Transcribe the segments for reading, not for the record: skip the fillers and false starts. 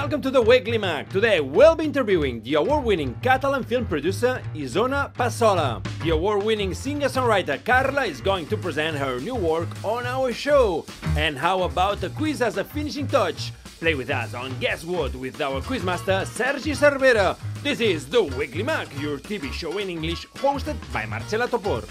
Welcome to the Weekly Mag. Today we'll be interviewing the award-winning Catalan film producer Isona Passola. The award-winning singer-songwriter CARLA is going to present her new work on our show. And how about a quiz as a finishing touch? Play with us on Guess What with our quizmaster Sergi Cervera. This is the Weekly Mag, your TV show in English, hosted by Marcela Topor.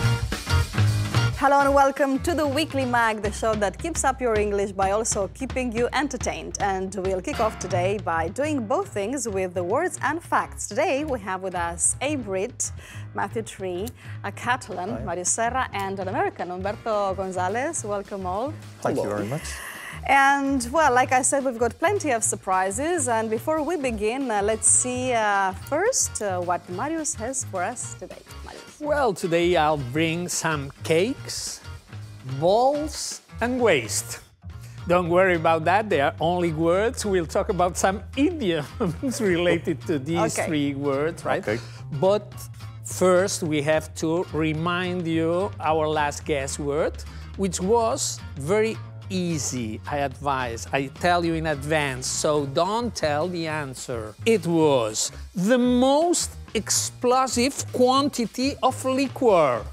Hello and welcome to the Weekly Mag, the show that keeps up your English by also keeping you entertained. And we'll kick off today by doing both things with the words and facts. Today we have with us a Brit, Matthew Tree, a Catalan, Mario Serra, and an American, Umberto Gonzalez. Welcome all. Thank you very much. And, well, like I said, we've got plenty of surprises. And before we begin, let's see first what Marius has for us today. Marius. Well, today I'll bring some cakes, balls, and waste. Don't worry about that, they are only words. We'll talk about some idioms related to these three words, right? Okay. But first, we have to remind you our last guess word, which was very easy, I advise. I tell you in advance, so don't tell the answer. It was the most explosive quantity of liquor.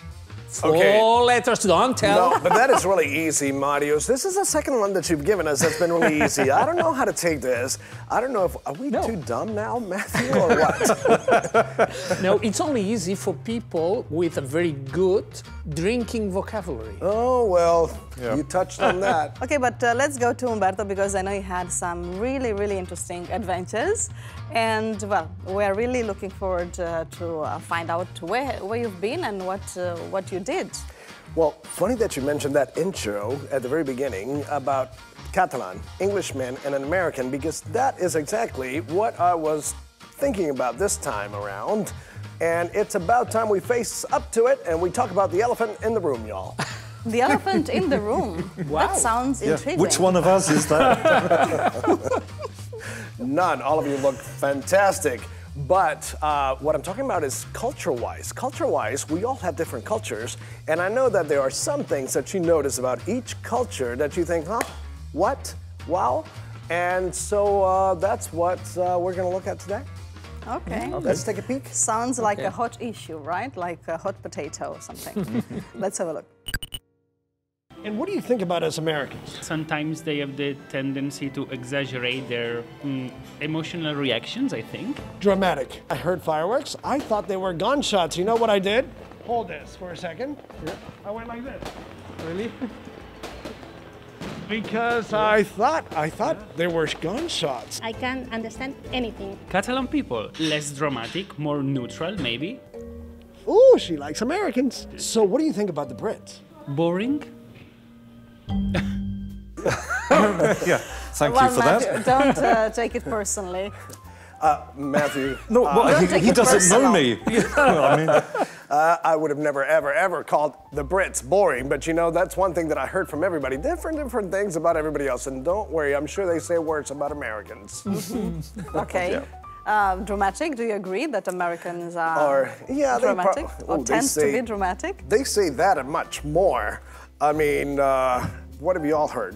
Four letters, don't tell. No, but that is really easy, Marius. This is the second one that you've given us that's been really easy. I don't know how to take this. I don't know if... Are we too dumb now, Matthew, or what? No, it's only easy for people with a very good drinking vocabulary. Oh, well, you touched on that. Okay, but let's go to Umberto, because I know you had some really, really interesting adventures. And, well, we're really looking forward to find out where you've been and what you did. Well, funny that you mentioned that intro at the very beginning about Catalan, Englishman, and an American, because that is exactly what I was thinking about this time around. And it's about time we face up to it and we talk about the elephant in the room, y'all. The elephant in the room? Wow. That sounds intriguing. Which one of us is that? None. All of you look fantastic. But what I'm talking about is culture-wise. Culture-wise, we all have different cultures. And I know that there are some things that you notice about each culture that you think, huh? What? Wow. And so that's what we're going to look at today. Okay. Let's take a peek. Sounds like a hot issue, right? Like a hot potato or something. Let's have a look. And what do you think about us Americans? Sometimes they have the tendency to exaggerate their emotional reactions, I think. Dramatic. I heard fireworks. I thought they were gunshots. You know what I did? Hold this for a second. Yeah. I went like this. Really? Because I thought they were gunshots. I can't understand anything. Catalan people, less dramatic, more neutral, maybe. Ooh, she likes Americans. So what do you think about the Brits? Boring? Yeah, thank you for Matthew, that. Don't take it personally. Matthew. No, he doesn't know me. I mean, I would have never, ever called the Brits boring, but you know, that's one thing that I heard from everybody. Different things about everybody else, and don't worry, I'm sure they say words about Americans. Okay. Yeah. Dramatic, do you agree that Americans are dramatic, or tend to be dramatic? They say that and much more. I mean, what have you all heard?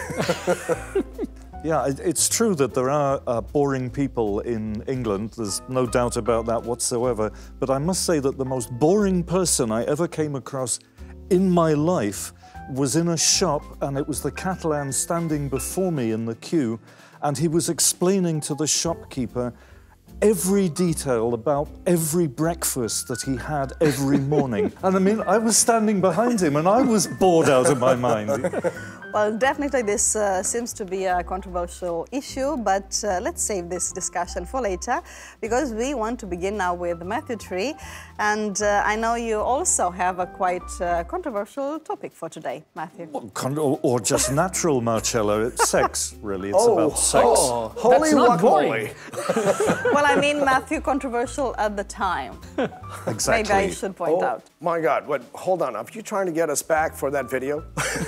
yeah, it's true that there are boring people in England. There's no doubt about that whatsoever. But I must say that the most boring person I ever came across in my life was in a shop, and it was the Catalan standing before me in the queue, and he was explaining to the shopkeeper every detail about every breakfast that he had every morning. And I mean, I was standing behind him and I was bored out of my mind. Well, definitely this seems to be a controversial issue, but let's save this discussion for later, because we want to begin now with Matthew Tree. And I know you also have a quite controversial topic for today, Matthew. Or just natural, Marcella. It's sex, really. It's about sex. Holy guacamole. Well, I mean, Matthew, controversial at the time. Exactly. Maybe I should point out. My God, hold on. Are you trying to get us back for that video?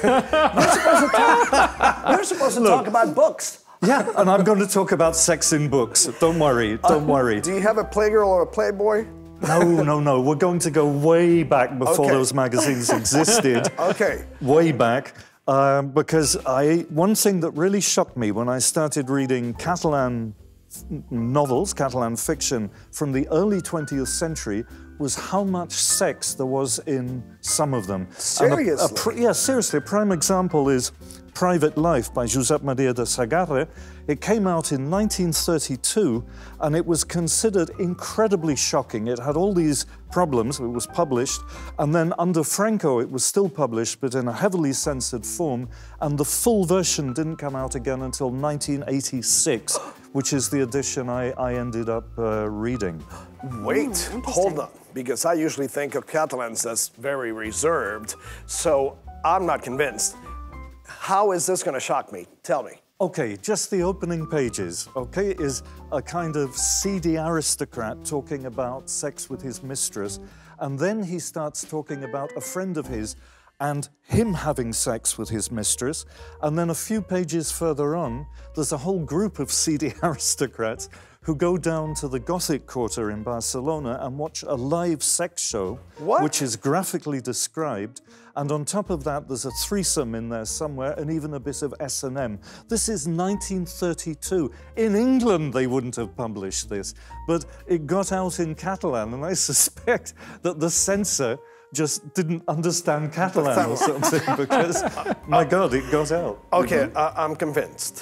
We're supposed to talk about books. Yeah, and I'm going to talk about sex in books. Don't worry, don't worry. Do you have a Playgirl or a Playboy? No. We're going to go way back before those magazines existed. Okay. Way back. because one thing that really shocked me when I started reading Catalan novels, Catalan fiction from the early 20th century was how much sex there was in some of them. Seriously? Yeah, seriously. A prime example is Private Life by Josep Maria de Sagarra. It came out in 1932 and it was considered incredibly shocking. It had all these problems. It was published, and then under Franco it was still published but in a heavily censored form, and the full version didn't come out again until 1986, which is the edition I ended up reading. Wait, hold on, because I usually think of Catalans as very reserved, so I'm not convinced. How is this going to shock me? Tell me. Okay, just the opening pages, okay, is a kind of seedy aristocrat talking about sex with his mistress, and then he starts talking about a friend of his and him having sex with his mistress, and then a few pages further on, there's a whole group of seedy aristocrats who go down to the Gothic Quarter in Barcelona and watch a live sex show, which is graphically described, and on top of that there's a threesome in there somewhere and even a bit of S&M. This is 1932. In England they wouldn't have published this, but it got out in Catalan, and I suspect that the censor just didn't understand Catalan or something, because, my God, it got out. Okay, I'm convinced.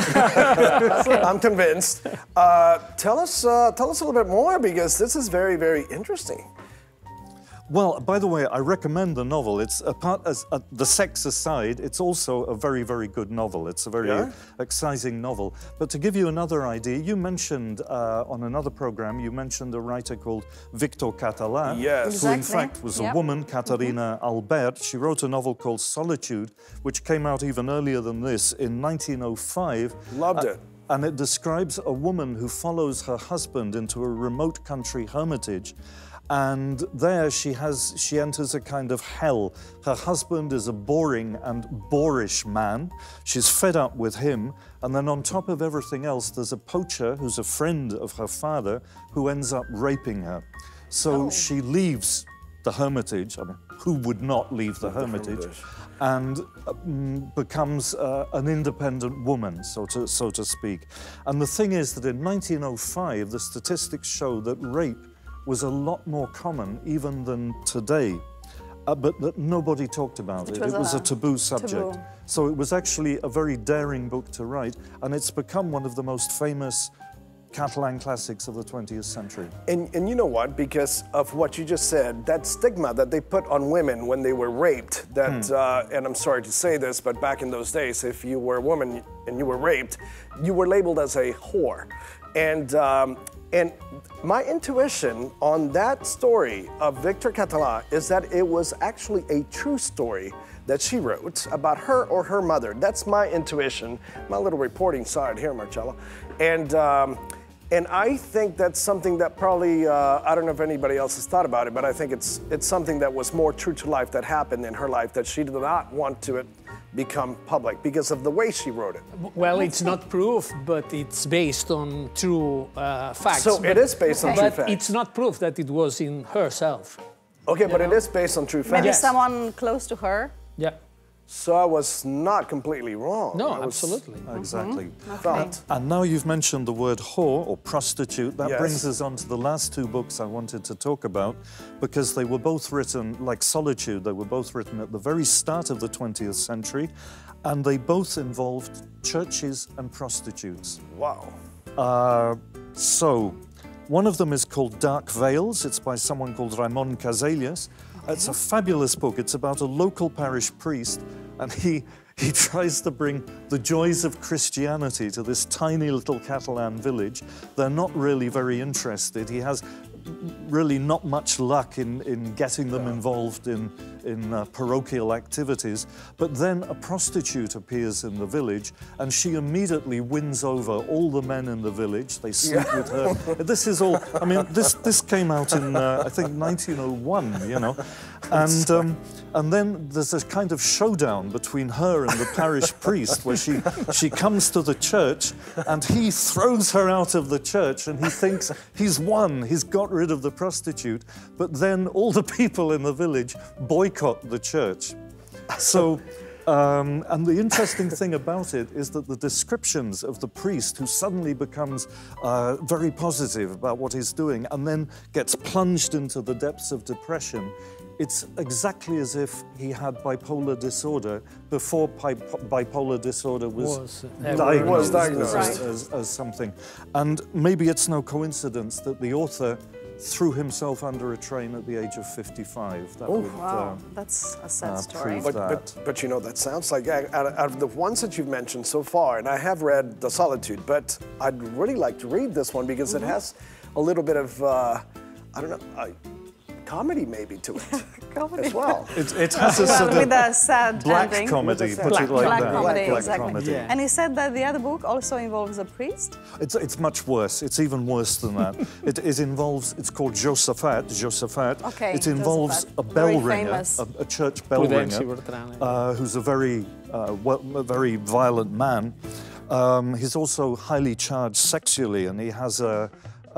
I'm convinced. Tell us a little bit more, because this is very, very interesting. Well, by the way, I recommend the novel. It's the sex aside, it's also a very, very good novel. It's a very exciting novel. But to give you another idea, you mentioned on another program, you mentioned a writer called Victor Catalan, who in fact was a woman, Caterina Albert. She wrote a novel called Solitude, which came out even earlier than this in 1905. Loved it. And it describes a woman who follows her husband into a remote country hermitage. And there she enters a kind of hell. Her husband is a boring and boorish man. She's fed up with him. And then on top of everything else, there's a poacher who's a friend of her father who ends up raping her. So she leaves the hermitage. I mean, who would not leave the hermitage? And becomes an independent woman, so to speak. And the thing is that in 1905, the statistics show that rape was a lot more common even than today, but that nobody talked about it. It was a taboo subject. So it was actually a very daring book to write, and it's become one of the most famous Catalan classics of the 20th century. And you know what? Because of what you just said, that stigma that they put on women when they were raped, that, and I'm sorry to say this, but back in those days, if you were a woman and you were raped, you were labeled as a whore. And my intuition on that story of Victor Catalan is that it was actually a true story that she wrote about her or her mother. That's my intuition, my little reporting side here, Marcella. And I think that's something that probably, I don't know if anybody else has thought about it, but I think it's something that was more true to life that happened in her life that she did not want to become public because of the way she wrote it. Well, it's not proof, but it's based on true facts. So it is based on true facts. But it's not proof that it was in herself. Okay, but it is based on true facts. Maybe someone close to her? Yeah. So I was not completely wrong. No, absolutely. Exactly. Okay. And now you've mentioned the word whore or prostitute. That brings us on to the last two books I wanted to talk about, because they were both written, like Solitude, they were both written at the very start of the 20th century, and they both involved churches and prostitutes. Wow. So, one of them is called Dark Veils. It's by someone called Ramon Casellas. It's a fabulous book. It's about a local parish priest, and he tries to bring the joys of Christianity to this tiny little Catalan village. They're not really very interested. He has really not much luck in getting them involved in parochial activities. But then a prostitute appears in the village, and she immediately wins over all the men in the village. They sleep with her. This is all, I mean, this came out in, I think, 1901, you know. And then there's a kind of showdown between her and the parish priest, where she comes to the church, and he throws her out of the church, and he thinks he's won, he's got rid of the prostitute. But then all the people in the village boycott the church. So And the interesting thing about it is that the descriptions of the priest who suddenly becomes very positive about what he's doing and then gets plunged into the depths of depression, it's exactly as if he had bipolar disorder before bipolar disorder was diagnosed as something. And maybe it's no coincidence that the author threw himself under a train at the age of 55. That wow, that's a sad story. But you know, that sounds like, out of the ones that you've mentioned so far, and I have read The Solitude, but I'd really like to read this one because it has a little bit of, I don't know, comedy maybe to it as well. It has a sort with a sad black ending. comedy, put black, it like black that. Comedy, black exactly. comedy. Yeah. And he said that the other book also involves a priest? It's much worse. It's even worse than that. It involves, it's called Josaphat. Okay, it involves Josaphat. a bell Very ringer, famous. a church bell ringer, who's a very violent man. He's also highly charged sexually, and he has a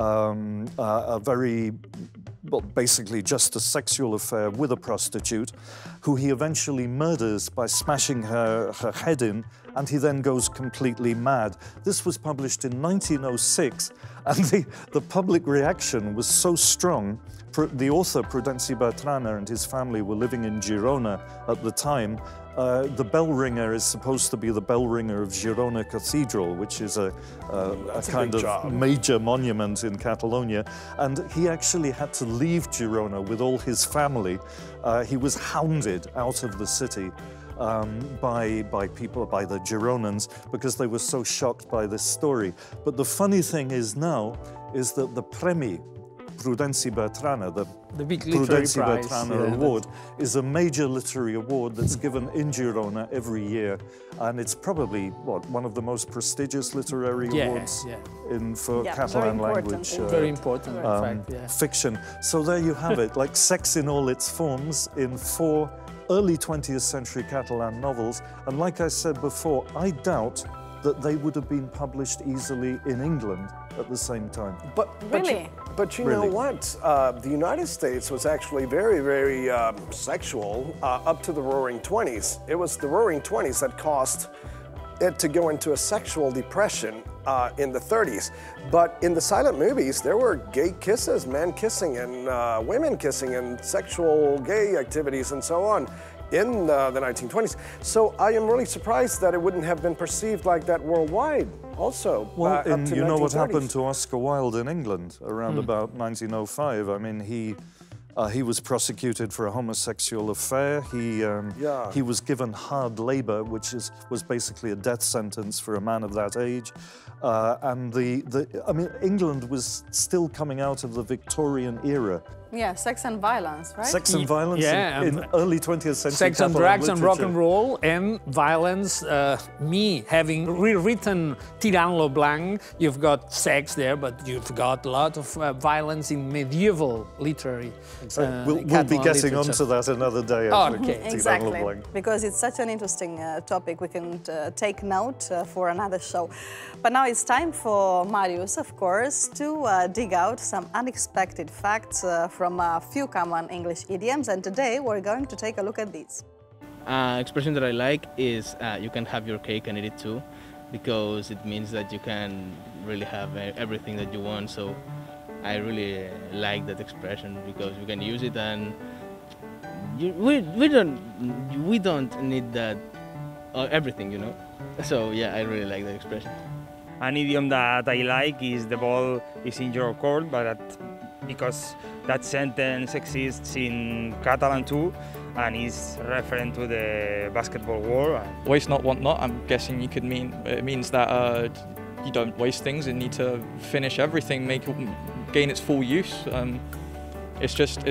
very, well, basically just a sexual affair with a prostitute who he eventually murders by smashing her head in, and he then goes completely mad. This was published in 1906, and the public reaction was so strong. The author, Prudenci Bertrana, and his family were living in Girona at the time. The bell ringer is supposed to be the bell ringer of Girona Cathedral, which is a kind of major monument in Catalonia. And he actually had to leave Girona with all his family. He was hounded out of the city by the Gironans, because they were so shocked by this story. But the funny thing is now is that the Premi Prudenci Bertrana, the big literary Prudenci prize, Bertrana Award, is a major literary award that's given in Girona every year, and it's probably one of the most prestigious literary awards for Catalan language. Very important, in fact, fiction. So there you have it, like sex in all its forms in 4 early 20th century Catalan novels, and like I said before, I doubt that they would have been published easily in England at the same time. But you know what? The United States was actually very, very sexual up to the Roaring 20s. It was the Roaring 20s that caused it to go into a sexual depression in the 30s. But in the silent movies, there were gay kisses, men kissing and women kissing and sexual gay activities and so on in the 1920s. So I am really surprised that it wouldn't have been perceived like that worldwide also. Well, you know what happened to Oscar Wilde in England around about 1905? I mean, he was prosecuted for a homosexual affair. He was given hard labor, which was basically a death sentence for a man of that age. And I mean, England was still coming out of the Victorian era. Yeah, sex and violence, right? Sex and violence in early 20th century sex and Catalan drugs literature. and rock and roll and violence. Me having rewritten Tirant lo Blanc, you've got sex there, but you've got a lot of violence in medieval literary. We'll be getting onto that another day. Exactly, because it's such an interesting topic. We can take note for another show. But now it's time for Marius, of course, to dig out some unexpected facts from a few common English idioms, and today we're going to take a look at these. Expression that I like is you can have your cake and eat it too, because it means that you can really have everything that you want. So I really like that expression because you can use it, and we don't need that everything, you know. So yeah, I really like that expression. An idiom that I like is the ball is in your court, but because that sentence exists in Catalan too, and is referring to the basketball war. Waste not, want not. I'm guessing it means that you don't waste things and need to finish everything, gain its full use. It's just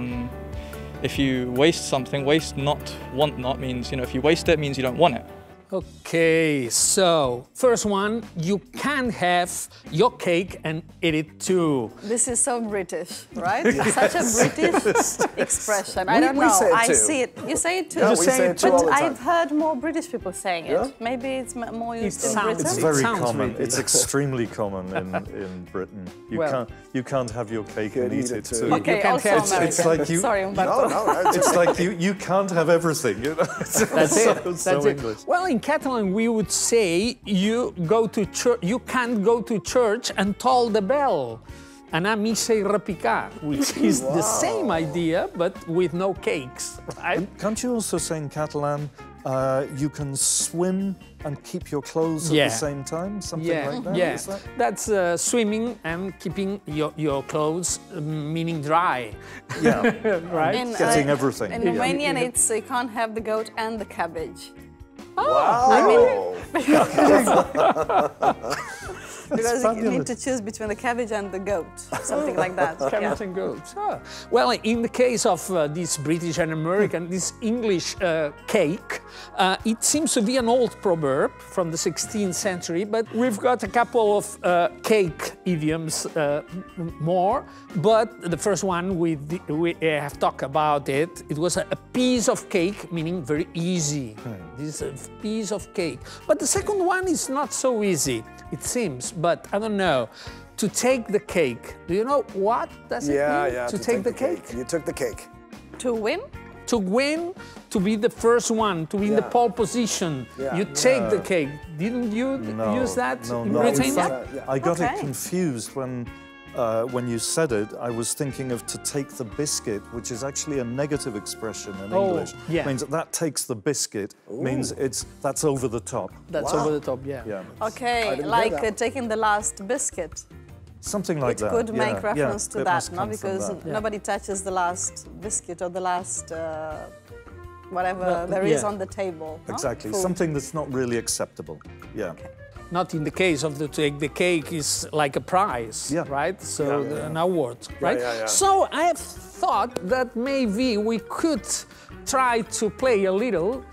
if you waste something, waste not, want not means, you know, if you waste it, means you don't want it. Okay, so first one, you can have your cake and eat it too. This is so British, right? Such a British expression. I don't we know. say it I too. see it. You say it too. Yeah, we say it too all But the time. I've heard more British people saying it. Yeah? Maybe it's more used in sounds- Britain. It's It very sounds common. really- It's extremely common in Britain. Well- You can't have your cake and eat it too. Okay, can also have- American. it's like you- Sorry, Umberto. It's like you can't have everything. You know? That's it. So That's English. it. Well, in Catalan, we would say you go to church. You can't go to church and toll the bell. Anar a missa i repicar, which is the same idea, but with no cakes, right? Can't you also say in Catalan, you can swim and keep your clothes at the same time? Something like that? Yeah, Is that? that's swimming and keeping your clothes, meaning dry. Yeah. Right? In, Getting everything. In Romanian, it's you can't have the goat and the cabbage. Wow. I mean, because you need fabulous. to choose between the cabbage and the goat, something like that. Cabbage and goats. Ah. Well, in the case of this British and American, this English cake, it seems to be an old proverb from the 16th century, but we've got a couple of cake idioms more. But the first one, we have talked about it. It was a piece of cake, meaning very easy. This is a piece of cake. But the second one is not so easy, it seems. But I don't know. To take the cake. Do you know what does it mean? Yeah. To take the cake? You took the cake. To win? To win, to be the first one, to be in the pole position. Yeah. You take the cake. Didn't you use that in Britain? In fact, I got it Okay. confused when you said it. I was thinking of to take the biscuit, which is actually a negative expression in English. yeah. Means that takes the biscuit, means that's over the top. That's over the top, yeah. Yeah. Okay, didn't hear like that. taking the last biscuit. Something like It that. could yeah, make reference yeah, to it that, must no? come from Because that. nobody touches the last biscuit or the last whatever there is on the table. no? Exactly. Food. Something that's not really acceptable. Yeah. Not in the case of the take the cake is like a prize, Yeah. right? So an award, right? yeah. So I have thought that maybe we could try to play a little,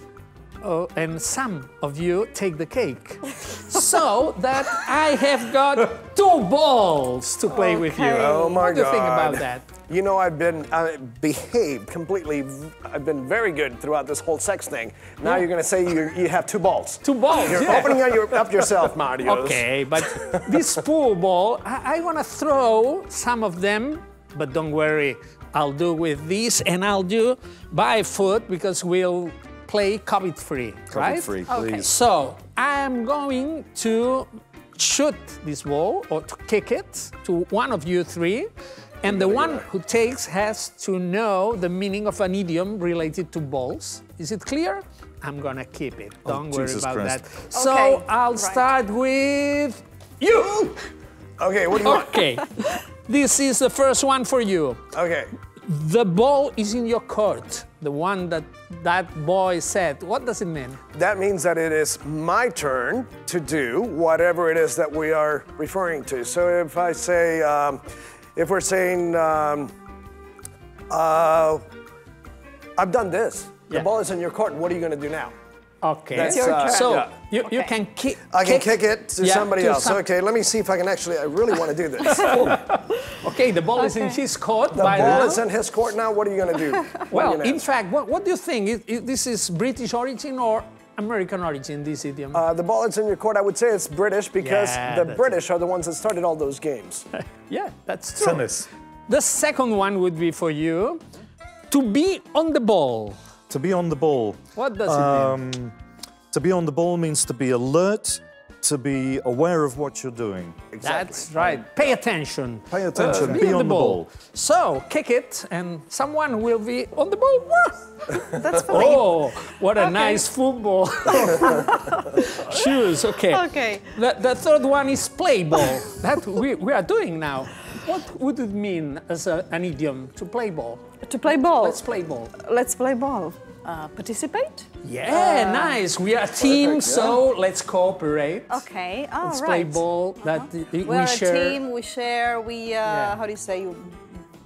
and some of you take the cake, so that I have got 2 balls to play with you. Okay. Oh my What do you think God. about that? You know, I've behaved completely. I've been very good throughout this whole sex thing. Now you're going to say you have 2 balls. 2 balls. You're yeah. opening up yourself, Mario. Okay, but this pool ball, I want to throw some of them, but don't worry, I'll do with this and I'll do by foot because we'll play COVID-free, right? COVID-free, Okay. please. So I am going to shoot this ball or to kick it to one of you 3. And the one who takes has to know the meaning of an idiom related to balls. Is it clear? I'm gonna keep it. Don't worry Jesus about Christ. that. So Okay, I'll right. start with you. Okay, what do you want? Okay. This is the first one for you. Okay. The ball is in your court. The one that boy said. What does it mean? That means that it is my turn to do whatever it is that we are referring to. So if I say, if we're saying, I've done this. The Yeah. ball is in your court. What are you going to do now? Okay. That's your turn. So Yeah. you can kick. I can kick it to Yeah, somebody to else. some- Okay, let me see if I can actually. I really want to do this. Okay, the ball is in his court. The by ball now. is in his court now. What are you going to do? What are you Well, gonna in ask? fact, what do you think? This is British origin or American origin, this idiom? The ball is in your court. I would say it's British because Yeah, the that's British are the ones that started all those games. Yeah, that's true. Tennis. The second one would be for you, to be on the ball. To be on the ball. What does it mean? To be on the ball means to be alert, to be aware of what you're doing. That's right. Pay attention. Pay attention, Be on the ball. So, kick it, and someone will be on the ball. That's for me. Oh, what a nice football. Shoes, okay. Okay. The third one is play ball. That we are doing now. What would it mean as an idiom, to play ball? To play ball. Let's play ball. Let's play ball. Participate? Yeah, nice. We are a team, so let's cooperate. Okay. Oh, Let's right. play ball. That We're we a share. team. We share. We how do you say?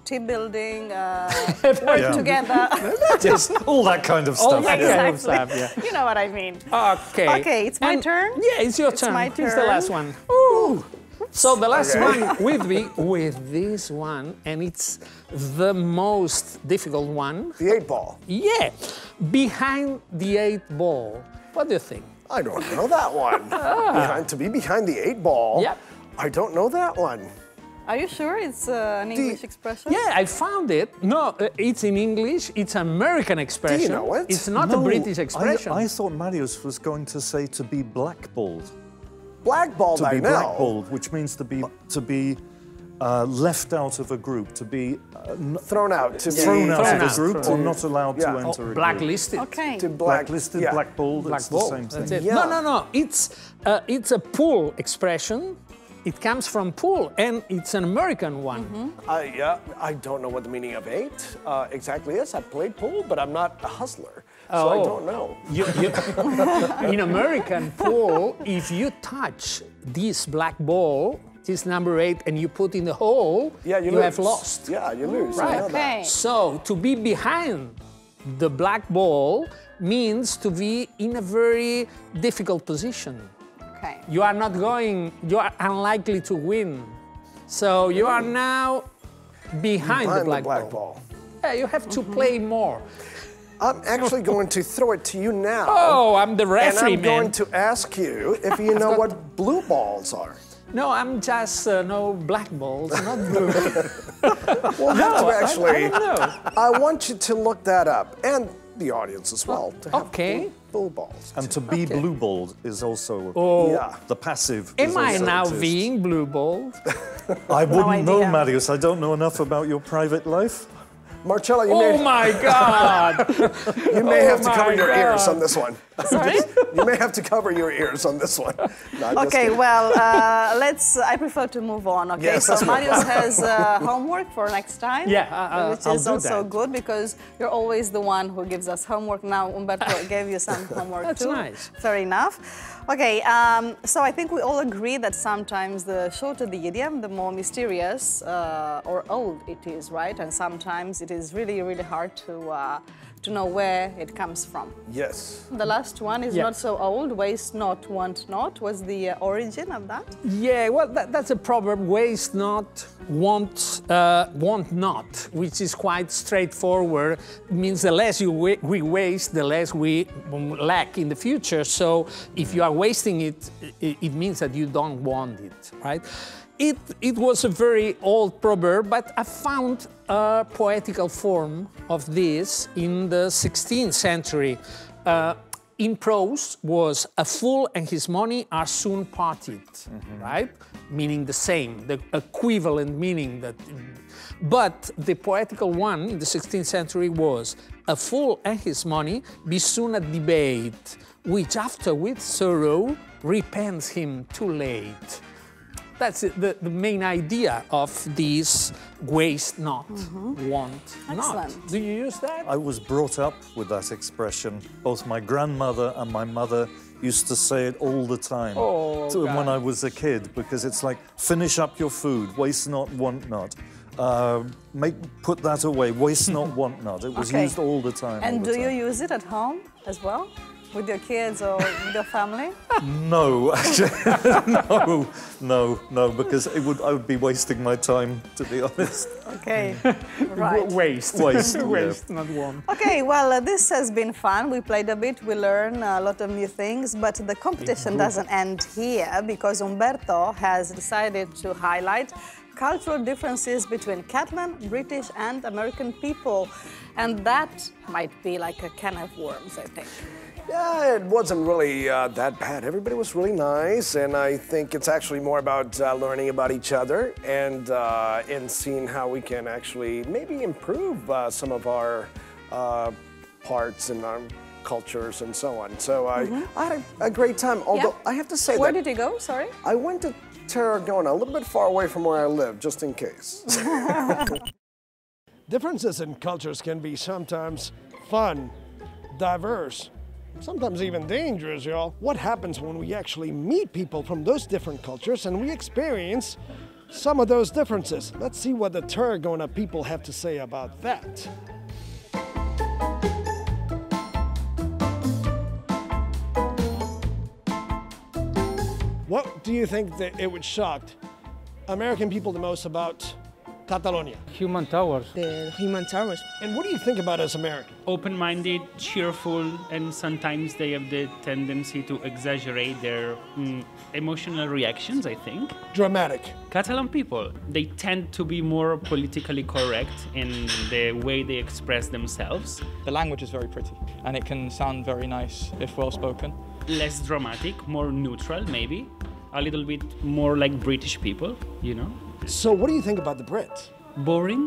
team building, work together. Yes, all that kind of stuff. All that kind of stuff, yeah. You know what I mean. Okay. Okay, it's my turn? Yeah, it's your turn. my It's the turn. last one. Ooh. So the last one with this one, and it's the most difficult one. The 8 ball. Yeah, behind the 8 ball. What do you think? I don't know that one. To be behind the 8 ball. Yep. I don't know that one. Are you sure it's an English expression? Yeah, I found it. No, it's in English. It's an American expression. Do you know it? It's not a British expression. I thought Marius was going to say to be blackballed. Blackballed, To I be know. blackballed, which means to be left out of a group, to be Thrown out. To thrown be out of a out. group, or not allowed to enter a group. Blacklisted. Okay. To Blacklisted, yeah. blackballed, it's the same thing. That's it. Yeah. No. It's a pool expression. It comes from pool, and it's an American one. Yeah, I don't know what the meaning of 8 exactly is. I played pool, but I'm not a hustler, so I don't know. In American pool, if you touch this black ball, this number 8, and you put in the hole, Yeah, you have lose. lost. Yeah, you lose. I Right. know that. Okay. So to be behind the black ball means to be in a very difficult position. Okay. You are unlikely to win. So you are now behind the black ball. Yeah, you have to play more. I'm actually going to throw it to you now. Oh, I'm the referee, and I'm man. going to ask you if you know what blue balls are. No, I'm just no black balls, not blue. We'll have to actually. I don't know. I want you to look that up, and the audience as well. To have Okay. blue balls. And to be blue-balled is also Yeah. the passive. is Am I also now exists. being blue balled? I wouldn't know, idea. Marius. I don't know enough about your private life. Marcella, you Oh may, my God! you may have to my cover your ears God. on this one. Sorry? You may have to cover your ears on this one. No, I'm just Okay, kidding. well, I prefer to move on, okay? Yes, So let's move Marius has homework for next time. Yeah, which I'll is do also that. good because you're always the one who gives us homework. Now Umberto gave you some homework That's too. nice. Fair enough. Okay, so I think we all agree that sometimes the shorter the idiom, the more mysterious or old it is, right? And sometimes it is really, really hard to know where it comes from. Yes. The last one is not so old, waste not, want not. What's the origin of that? Yeah, well, that's a proverb, waste not, want not, which is quite straightforward. It means the less we waste, the less we lack in the future. So if you are wasting it, it means that you don't want it, right? It was a very old proverb, but I found a poetical form of this in the 16th century. In prose was a fool and his money are soon parted, right? Meaning the same, the equivalent meaning that. But the poetical one in the 16th century was a fool and his money be soon at debate, which after with sorrow repents him too late. That's the main idea of this waste not, want Excellent. not. Do you use that? I was brought up with that expression. Both my grandmother and my mother used to say it all the time when I was a kid, because it's like, finish up your food, waste not, want not. Put that away, waste not, want not. It was used all the time. And do you use it at home as well? With your kids or with your family? No, actually, no, because I would be wasting my time, to be honest. Okay, right. Waste. Waste, yeah. Waste, not want. Okay, well, this has been fun. We played a bit, we learned a lot of new things, but the competition doesn't end here because Umberto has decided to highlight cultural differences between Catalan, British and American people. And that might be like a can of worms, I think. Yeah, it wasn't really that bad. Everybody was really nice, and I think it's actually more about learning about each other and seeing how we can actually maybe improve some of our parts and our cultures and so on. So I had a great time, although I have to say Where did you go, sorry? I went to Tarragona, a little bit far away from where I live, just in case. Differences in cultures can be sometimes fun, diverse, sometimes even dangerous, y'all. What happens when we actually meet people from those different cultures and we experience some of those differences. Let's see what the Tarragona people have to say about that. What do you think that it would shock American people the most about Catalonia? Human towers. The human towers. And what do you think about us Americans? Open-minded, cheerful, and sometimes they have the tendency to exaggerate their emotional reactions, I think. Dramatic. Catalan people, they tend to be more politically correct in the way they express themselves. The language is very pretty and it can sound very nice if well spoken. Less dramatic, more neutral maybe. A little bit more like British people, you know. So what do you think about the Brits? Boring?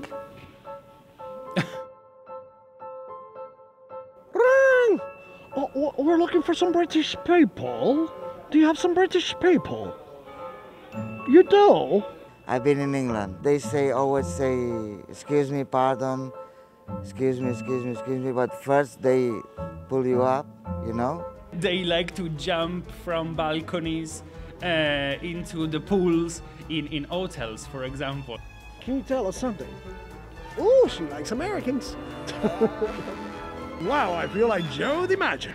Ring! Oh, we're looking for some British people. Do you have some British people? You do? I've been in England. They always say, excuse me, pardon, excuse me, but first they pull you up, you know? They like to jump from balconies into the pools in hotels, for example. Can you tell us something? Ooh, she likes Americans. Wow, I feel like Joe DiMaggio.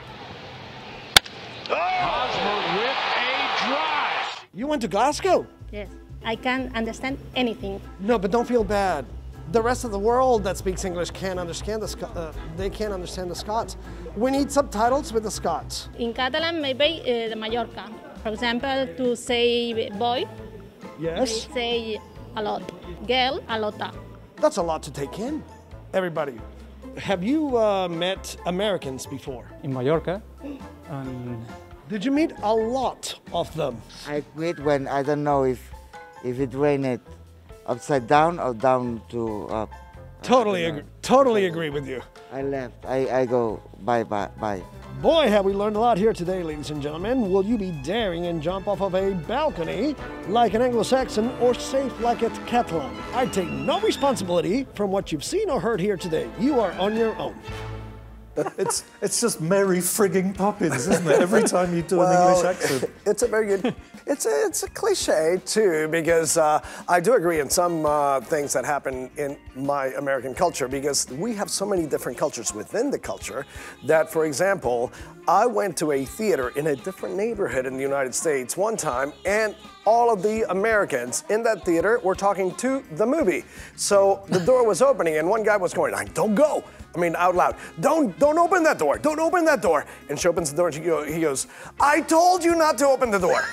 Hosmer with a drive. You went to Glasgow? Yes, I can understand anything. No, but don't feel bad. The rest of the world that speaks English can't understand they can't understand the Scots. We need subtitles with the Scots. In Catalan, maybe the Mallorca. For example, to say boy, yes, they say a lot. Girl, a lota. That's a lot to take in. Everybody, have you met Americans before? In Mallorca. Did you meet a lot of them? I quit when I don't know if it rained upside down or down to up. Totally agree with you. I left. I go bye. Boy, have we learned a lot here today, ladies and gentlemen. Will you be daring and jump off of a balcony like an Anglo-Saxon or safe like a Catalan? I take no responsibility from what you've seen or heard here today. You are on your own. It's just Mary frigging Poppins, isn't it? Every time you do an English accent. It's a very good, it's a cliche too, because I do agree in some things that happen in my American culture, because we have so many different cultures within the culture that, for example, I went to a theater in a different neighborhood in the United States one time, and all of the Americans in that theater were talking to the movie. So the door was opening and one guy was going, don't go. I mean, out loud, don't open that door, don't open that door. And she opens the door and he goes, I told you not to open the door.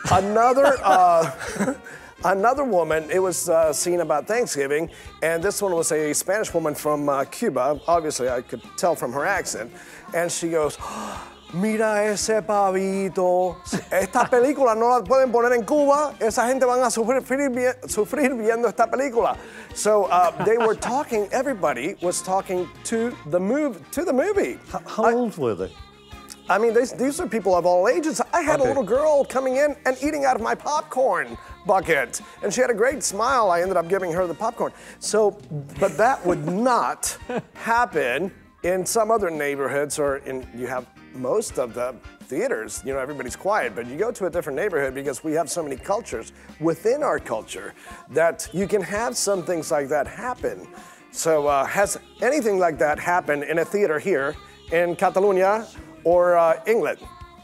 Another woman, it was a scene about Thanksgiving, and this one was a Spanish woman from Cuba. Obviously, I could tell from her accent. And she goes, mira ese pavito. Esta película no la pueden poner en Cuba. Esa gente van a sufrir viendo esta película. So they were talking, everybody was talking to the movie. How old were they? I mean, these are people of all ages. I had a little girl coming in and eating out of my popcorn bucket, and she had a great smile. I ended up giving her the popcorn. So, but that would not happen in some other neighborhoods, or you have most of the theaters, you know, everybody's quiet, but you go to a different neighborhood because we have so many cultures within our culture that you can have some things like that happen. So has anything like that happened in a theater here in Catalonia or England?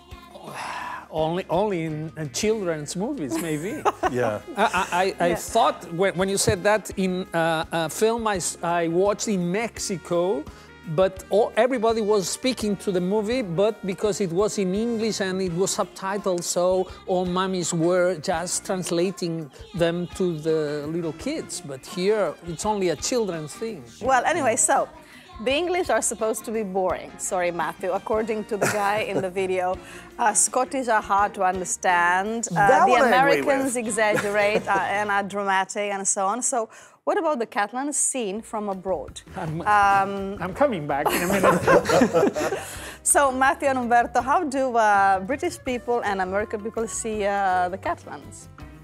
Only in children's movies, maybe. Yeah. I thought when you said that in a film I watched in Mexico, but everybody was speaking to the movie, but because it was in English and it was subtitled, so all mummies were just translating them to the little kids. But here, it's only a children's thing. Well, anyway, so the English are supposed to be boring. Sorry, Matthew. According to the guy in the video, Scottish are hard to understand. The Americans exaggerate and are dramatic and so on. So what about the Catalan scene from abroad? I'm coming back in a minute. So, Matthew and Umberto, how do British people and American people see the Catalans?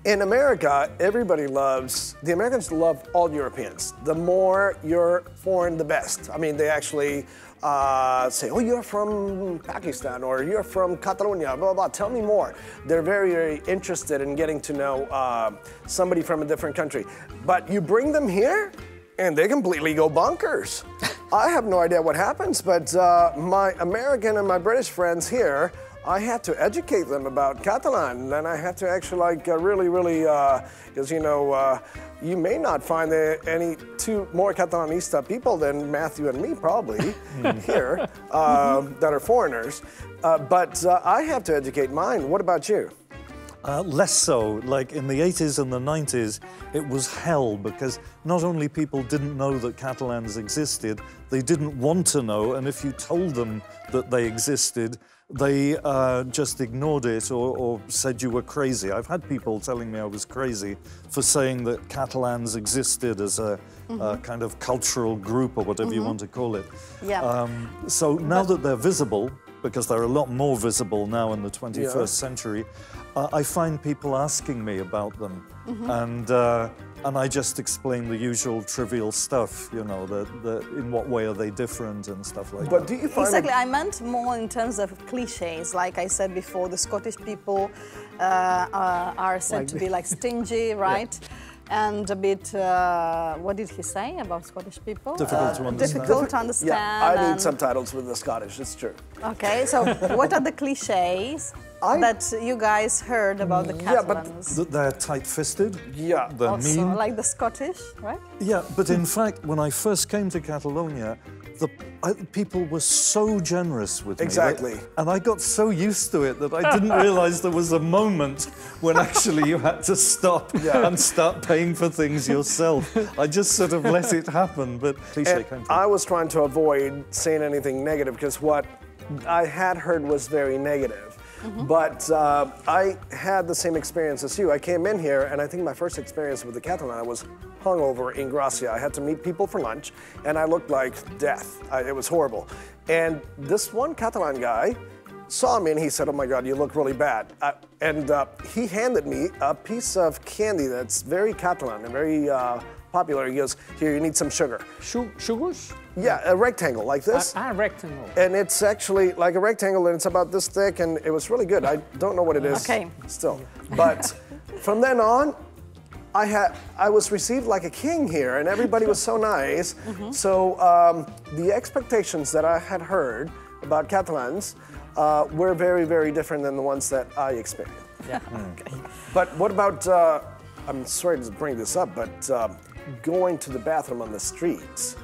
In America, the Americans love all Europeans. The more you're foreign, the best. I mean, they actually say, oh, you're from Pakistan, or you're from Catalonia, blah, blah, blah, tell me more. They're very, very interested in getting to know somebody from a different country. But you bring them here, and they completely go bonkers. I have no idea what happens, but my American and my British friends here, I had to educate them about Catalan, and I had to actually really, because you may not find any two more Catalanista people than Matthew and me probably here that are foreigners, but I have to educate mine. What about you? Less so. Like in the 80s and the 90s, it was hell because not only people didn't know that Catalans existed, they didn't want to know, and if you told them that they existed, they just ignored it or said you were crazy. I've had people telling me I was crazy for saying that Catalans existed as a kind of cultural group or whatever you want to call it. Yeah. So now that they're visible, because they're a lot more visible now in the 21st century, I find people asking me about them, and I just explain the usual trivial stuff, you know, in what way are they different and stuff like that. But do you find exactly, I meant more in terms of cliches. Like I said before, the Scottish people are said to be like stingy, right? And a bit, what did he say about Scottish people? Difficult to understand. Difficult to understand. Yeah, I need subtitles with the Scottish, it's true. Okay, so what are the cliches that you guys heard about the Catalans? They're tight-fisted. Yeah. They're also, mean. like the Scottish, right? Yeah, but in fact, when I first came to Catalonia, people were so generous with me. Exactly. And I got so used to it that I didn't realize there was a moment when actually you had to stop and start paying for things yourself. I just sort of let it happen, but I was trying to avoid saying anything negative because what I had heard was very negative. But I had the same experience as you. I came in here, and I think my first experience with the Catalan, I was hungover in Gracia. I had to meet people for lunch, and I looked like death. It was horrible. And this one Catalan guy saw me, and he said, oh my God, you look really bad. And he handed me a piece of candy that's very Catalan and very popular. He goes, here, you need some sugar. Sugars? Yeah, a rectangle like this. Rectangle. And it's actually like a rectangle, and it's about this thick, and it was really good. I don't know what it is still. But from then on, I was received like a king here, and everybody was so nice. So the expectations that I had heard about Catalans were very, very different than the ones that I experienced. Yeah. But what about, I'm sorry to bring this up, but going to the bathroom on the streets.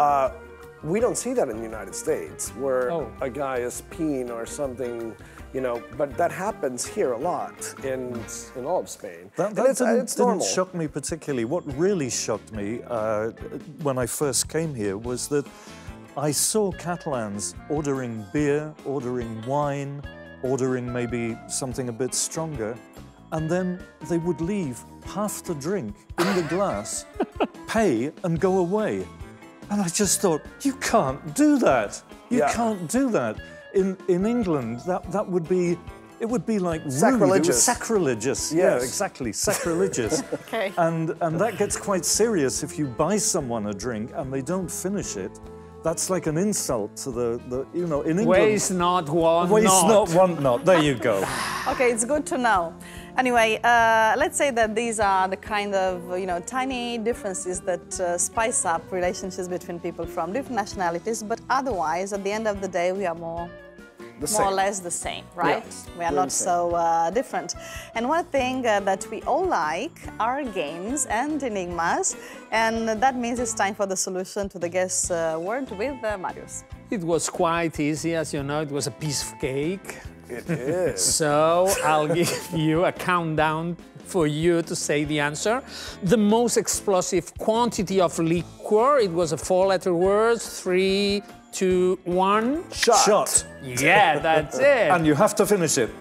We don't see that in the United States, where a guy is peeing or something, you know, but that happens here a lot in all of Spain. That didn't shock me particularly. What really shocked me when I first came here was that I saw Catalans ordering beer, ordering wine, ordering maybe something a bit stronger, and then they would leave half the drink in the glass, pay, and go away. And I just thought, you can't do that. You can't do that. In England, that would be, it would be like sacrilegious. Rude. Sacrilegious. Yes. Yeah, exactly, sacrilegious. And that gets quite serious if you buy someone a drink and they don't finish it. That's like an insult to the you know, in England. Waste not, want not. Waste not, want not. There you go. Okay, it's good to know. Anyway, let's say that these are the kind of, you know, tiny differences that spice up relationships between people from different nationalities, but otherwise, at the end of the day, we are more or less the same, right? Yeah, we are not so different. And one thing that we all like are games and enigmas, and that means it's time for the solution to the guess word with Marius. It was quite easy, as you know, it was a piece of cake. It is. So I'll give you a countdown for you to say the answer. The most explosive quantity of liquor, it was a 4-letter word. 3, 2, 1. Shot. Yeah, that's it. And you have to finish it.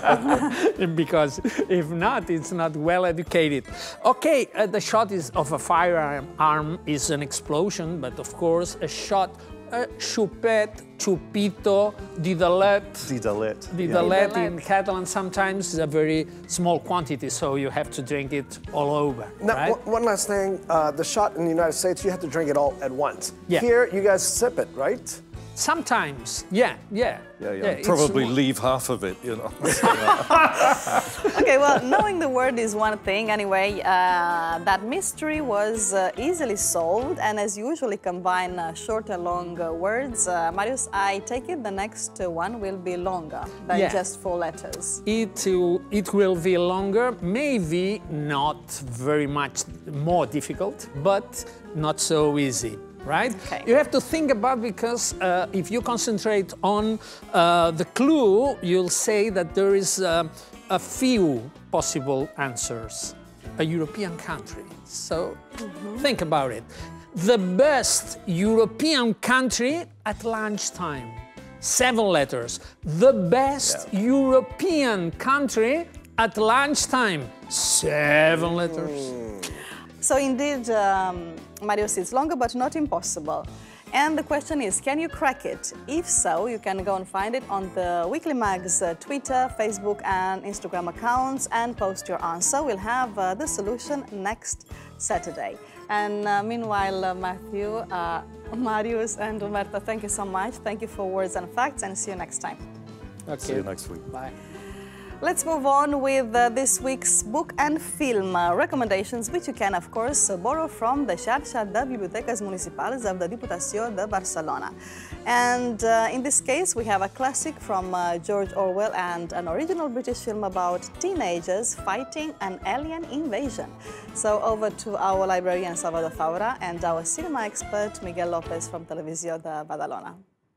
Because if not, it's not well educated. Okay, the shot is of a firearm is an explosion, but of course a shot Chupet, chupito, didalet. Didalet. Didalet Yeah. in Catalan sometimes is a very small quantity, so you have to drink it all over. Now, right? one last thing. The shot in the United States, you have to drink it all at once. Yeah. Here, you guys sip it, right? Sometimes, yeah. It's Probably one- leave half of it, you know. Okay, well, knowing the word is one thing. Anyway, that mystery was easily solved, and as you usually combine short and long words, Marius, I take it the next one will be longer than Yeah. just 4 letters. It will be longer, maybe not very much more difficult, but not so easy. Right? Okay. You have to think about, because if you concentrate on the clue, you'll say that there is a few possible answers. A European country. So think about it. The best European country at lunchtime. 7 letters. The best European country at lunchtime. 7 letters. So indeed, Marius, it's longer but not impossible. And the question is, can you crack it? If so, you can go and find it on the Weekly Mag's Twitter, Facebook and Instagram accounts and post your answer. We'll have the solution next Saturday. And meanwhile, Matthew, Marius and Roberta, thank you so much. Thank you for Words and Facts, and see you next time. Okay. See you next week. Bye. Let's move on with this week's book and film recommendations, which you can, of course, borrow from the Xarxa de Bibliotecas Municipals of the Diputació de Barcelona. And in this case, we have a classic from George Orwell and an original British film about teenagers fighting an alien invasion. So over to our librarian Salvador Faura and our cinema expert Miguel Lopez from Televisió de Badalona.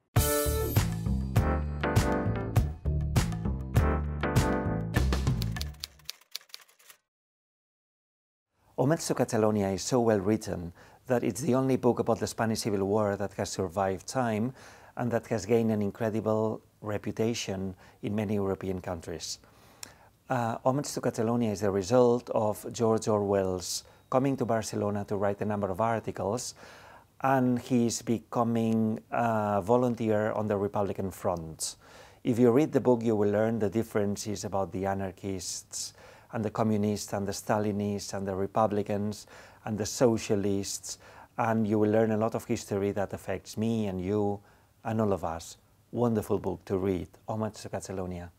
Homage to Catalonia is so well written that it's the only book about the Spanish Civil War that has survived time and that has gained an incredible reputation in many European countries. Homage to Catalonia is the result of George Orwell's coming to Barcelona to write a number of articles, and he's becoming a volunteer on the Republican front. If you read the book, you will learn the differences about the anarchists and the communists and the Stalinists and the Republicans and the socialists, and you will learn a lot of history that affects me and you and all of us. Wonderful book to read, Homage to Catalonia.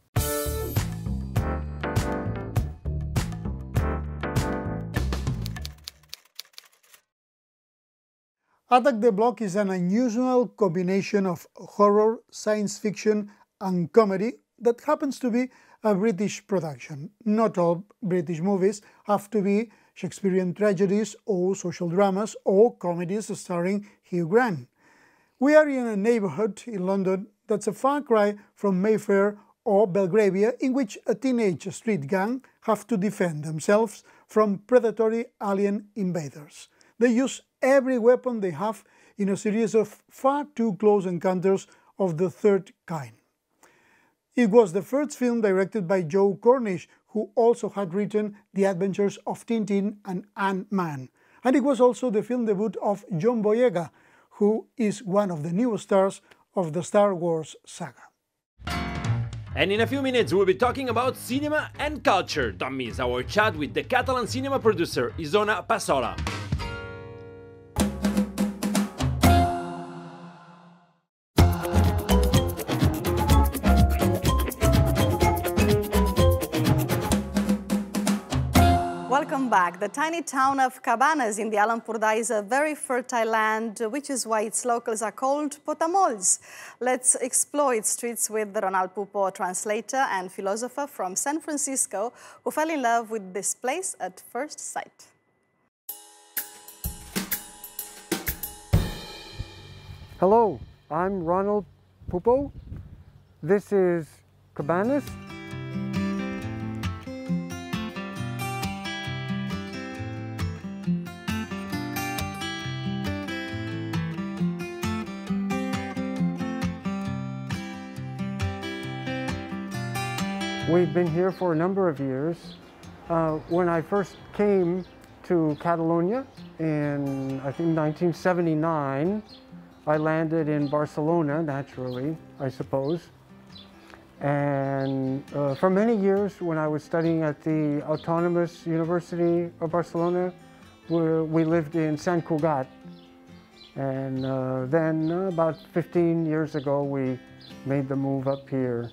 Attack the Block is an unusual combination of horror, science fiction and comedy that happens to be a British production. Not all British movies have to be Shakespearean tragedies or social dramas or comedies starring Hugh Grant. We are in a neighbourhood in London that's a far cry from Mayfair or Belgravia, in which a teenage street gang have to defend themselves from predatory alien invaders. They use every weapon they have in a series of far too close encounters of the third kind. It was the first film directed by Joe Cornish, who also had written The Adventures of Tintin and Ant-Man. And it was also the film debut of John Boyega, who is one of the new stars of the Star Wars saga. And in a few minutes, we'll be talking about cinema and culture. Don't miss our chat with the Catalan cinema producer, Isona Passola. Welcome back. The tiny town of Cabanes in the Alampurda is a very fertile land, which is why its locals are called potamols. Let's explore its streets with Ronald Pupo, translator and philosopher from San Francisco, who fell in love with this place at first sight. Hello, I'm Ronald Pupo. This is Cabanes. We've been here for a number of years. When I first came to Catalonia in, I think, 1979, I landed in Barcelona, naturally, I suppose. And for many years, when I was studying at the Autonomous University of Barcelona, we lived in Sant Cugat. And then about 15 years ago, we made the move up here.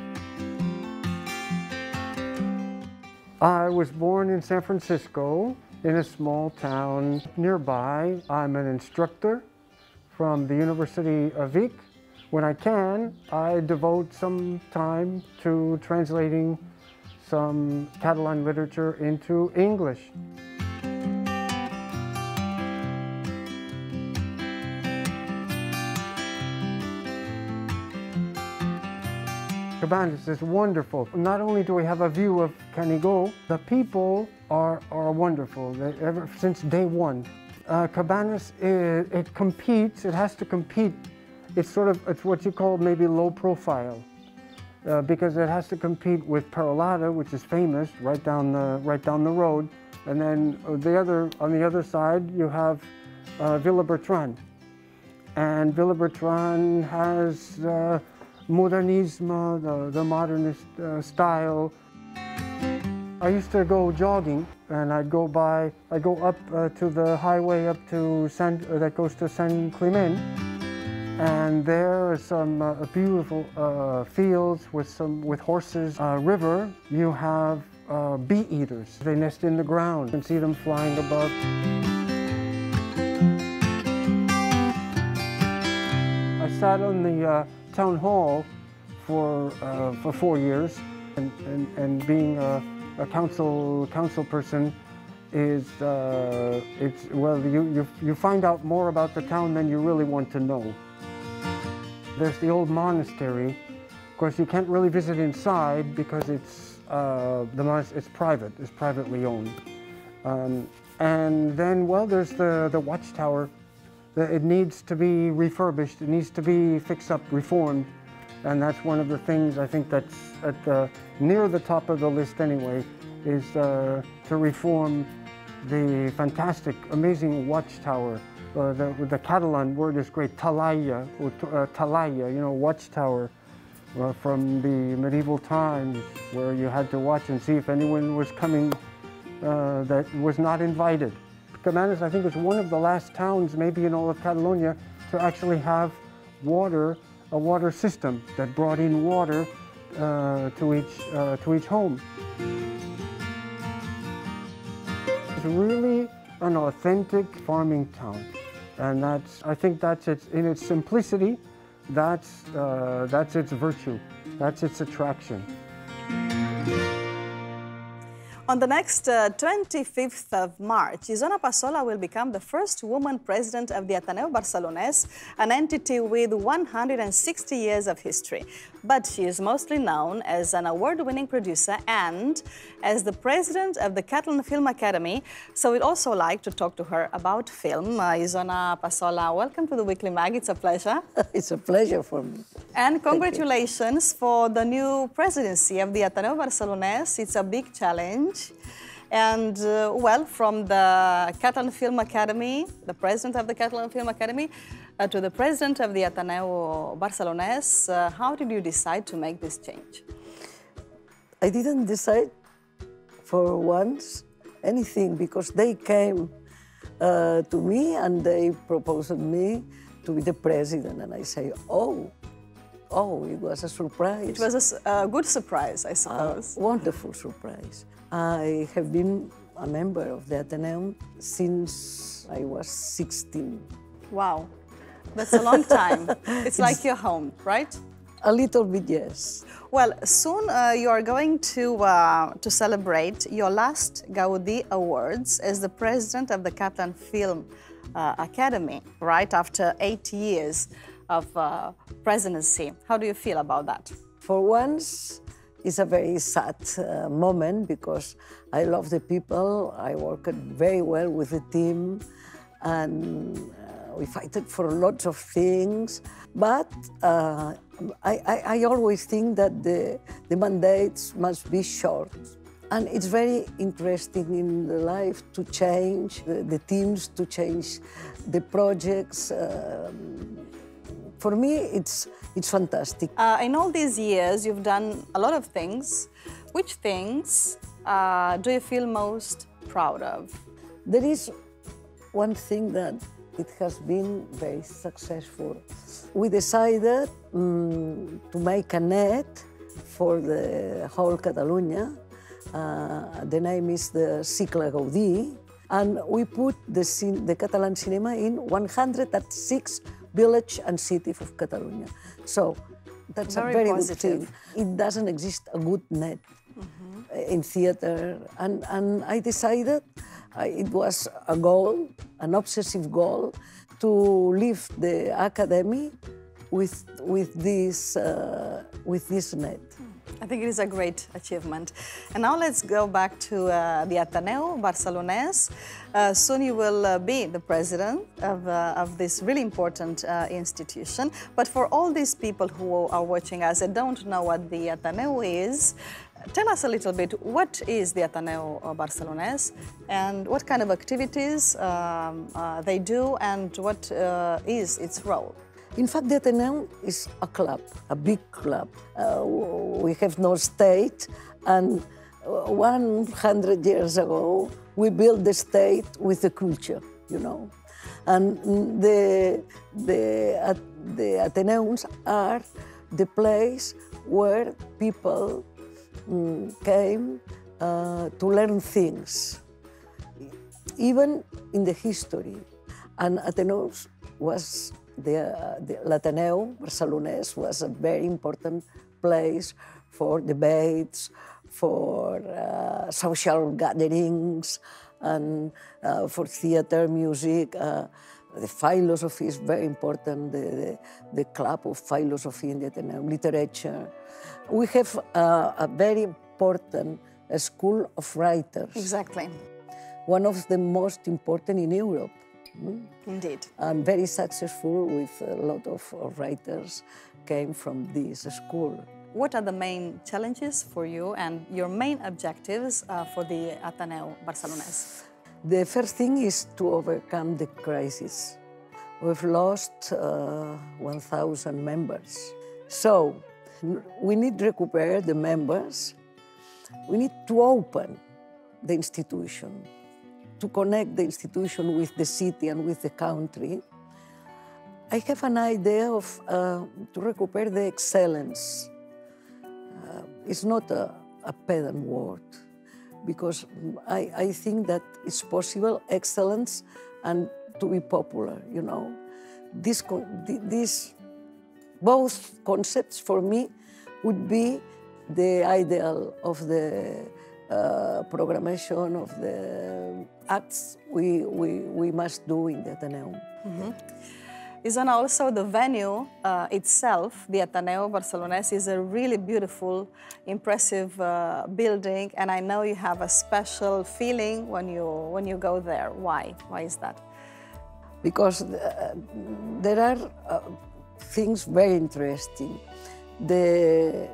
I was born in San Francisco, in a small town nearby. I'm an instructor from the University of Vic. When I can, I devote some time to translating some Catalan literature into English. Cabanas is wonderful. Not only do we have a view of Canigó, the people are wonderful ever since day one. Cabanas, it competes, it has to compete. It's what you call maybe low profile, because it has to compete with Peralada, which is famous right down the road, and then on the other side you have Villa Bertran, and Villa Bertran has modernismo, the modernist style. I used to go jogging, and I'd go up to the highway up to that goes to San Climent. And there are some beautiful fields with horses. River, you have bee eaters. They nest in the ground. You can see them flying above. I sat on the town hall for 4 years, and being a council person is you find out more about the town than you really want to know. There's the old monastery. Of course, you can't really visit inside because it's private. It's privately owned. And then, well, there's the watchtower. It needs to be refurbished. It needs to be fixed up, reformed, and that's one of the things I think that's near the top of the list anyway. Is to reform the fantastic, amazing watchtower. The Catalan word is great, talaya, watchtower, from the medieval times, where you had to watch and see if anyone was coming that was not invited. Cabanas, I think, was one of the last towns, maybe in all of Catalonia, to actually have a water system that brought in water to each home. It's really an authentic farming town. And I think that's in its simplicity, that's its virtue, that's its attraction. On the next 25th of March, Isona Passola will become the first woman president of the Ateneu Barcelonès, an entity with 160 years of history. But she is mostly known as an award-winning producer and as the president of the Catalan Film Academy. So we'd also like to talk to her about film. Isona Passola, welcome to the Weekly Mag. It's a pleasure. It's a pleasure for me. And congratulations for the new presidency of the Ateneu Barcelonès. It's a big challenge. And well, from the Catalan Film Academy, the president of the Catalan Film Academy, to the president of the Ateneu Barcelonès, how did you decide to make this change? I didn't decide for once anything, because they came to me and they proposed me to be the president, and I say, oh, it was a surprise. It was a good surprise, I suppose. A wonderful surprise. I have been a member of the Ateneu since I was 16. Wow, that's a long time. It's like your home, right? A little bit, yes. Well, soon you are going to celebrate your last Gaudí Awards as the president of the Catalan Film Academy, right after 8 years of presidency. How do you feel about that? For once, it's a very sad moment, because I love the people. I worked very well with the team, and we fought for lots of things. But I always think that the mandates must be short. And it's very interesting in the life to change the teams, to change the projects. For me, it's fantastic. In all these years, you've done a lot of things. Which things do you feel most proud of? There is one thing that it has been very successful. We decided to make a net for the whole Catalonia. The name is the Cicle Gaudí, and we put the Catalan cinema in 106 villages and cities of Catalonia. So that's Very a very positive. good thing. It doesn't exist a good net in theater, and I decided it was a goal, an obsessive goal, to leave the academy with this net. I think it is a great achievement. And now let's go back to the Ateneu Barcelonès. Soon you will be the president of this really important institution. But for all these people who are watching us and don't know what the Ateneu is, tell us a little bit, what is the Ateneu Barcelonès and what kind of activities they do and what is its role? In fact, the Ateneu is a club, a big club. We have no state, and 100 years ago, we built the state with the culture, you know. And the Ateneums are the place where people came to learn things, even in the history. And Ateneus was l'Ateneu Barcelonès was a very important place for debates, for social gatherings, and for theater, music. The philosophy is very important, the club of philosophy in the Ateneu, literature. We have a very important school of writers. Exactly. One of the most important in Europe. Indeed. And very successful, with a lot of writers came from this school. What are the main challenges for you and your main objectives for the Ateneu Barcelonès? The first thing is to overcome the crisis. We've lost 1,000 members. So we need to recuperate the members. We need to open the institution, to connect the institution with the city and with the country. I have an idea of to recuperate the excellence. It's not a pedant word, because I think that it's possible, excellence and to be popular, you know. Both concepts for me would be the ideal of the programmation of the acts we must do in the Ateneu. Isona, also the venue itself, the Ateneu Barcelonès, is a really beautiful, impressive building, and I know you have a special feeling when you go there. Why? Why is that? Because there are things very interesting. The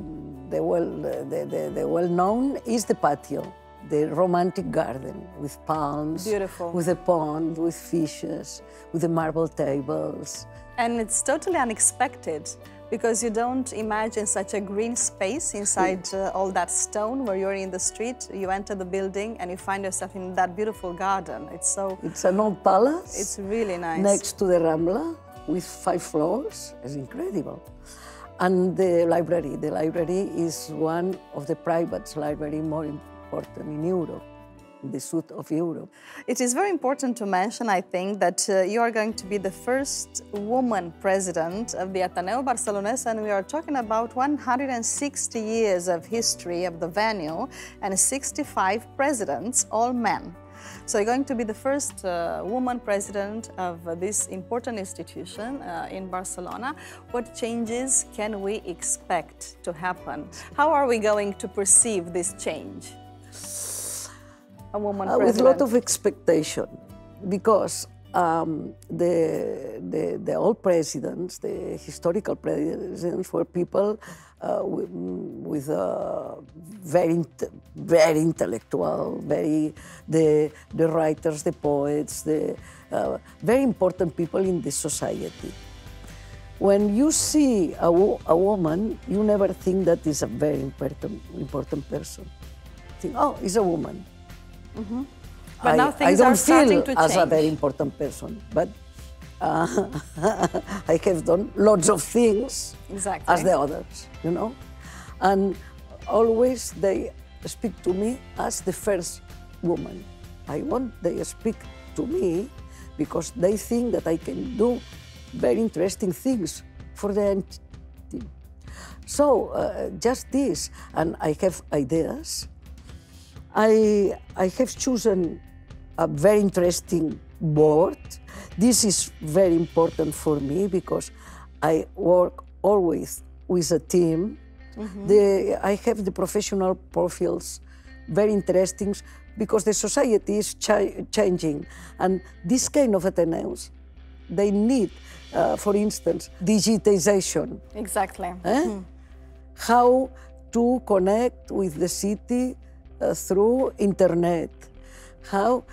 well-known is the patio, the romantic garden with palms, beautiful, with a pond, with fishes, with the marble tables. And it's totally unexpected, because you don't imagine such a green space inside all that stone where you're in the street. You enter the building and you find yourself in that beautiful garden. It's an old palace. It's really nice. Next to the Rambla, with 5 floors. It's incredible. And the library is one of the private libraries more important in Europe, in the south of Europe. It is very important to mention, I think, that you are going to be the first woman president of the Ateneu Barcelonès, and we are talking about 160 years of history of the venue and 65 presidents, all men. So you're going to be the first woman president of this important institution in Barcelona. What changes can we expect to happen? How are we going to perceive this change? A woman president. With a lot of expectation, because the old presidents, the historical presidents, were people with very intellectual, the writers, the poets, the very important people in the society. When you see a woman, you never think that is a very important person. You think, oh, it's a woman. Mm-hmm. But now things are starting to change. I don't feel as a very important person, but I have done lots of things as the others, you know? And always they speak to me as the first woman. I want they speak to me because they think that I can do very interesting things for the entity. So just this, and I have ideas. I have chosen a very interesting board. This is very important for me because I work always with a team. Mm-hmm. I have the professional profiles, very interesting, because the society is changing. And this kind of Ateneus, they need, for instance, digitization. Exactly. How to connect with the city through internet. How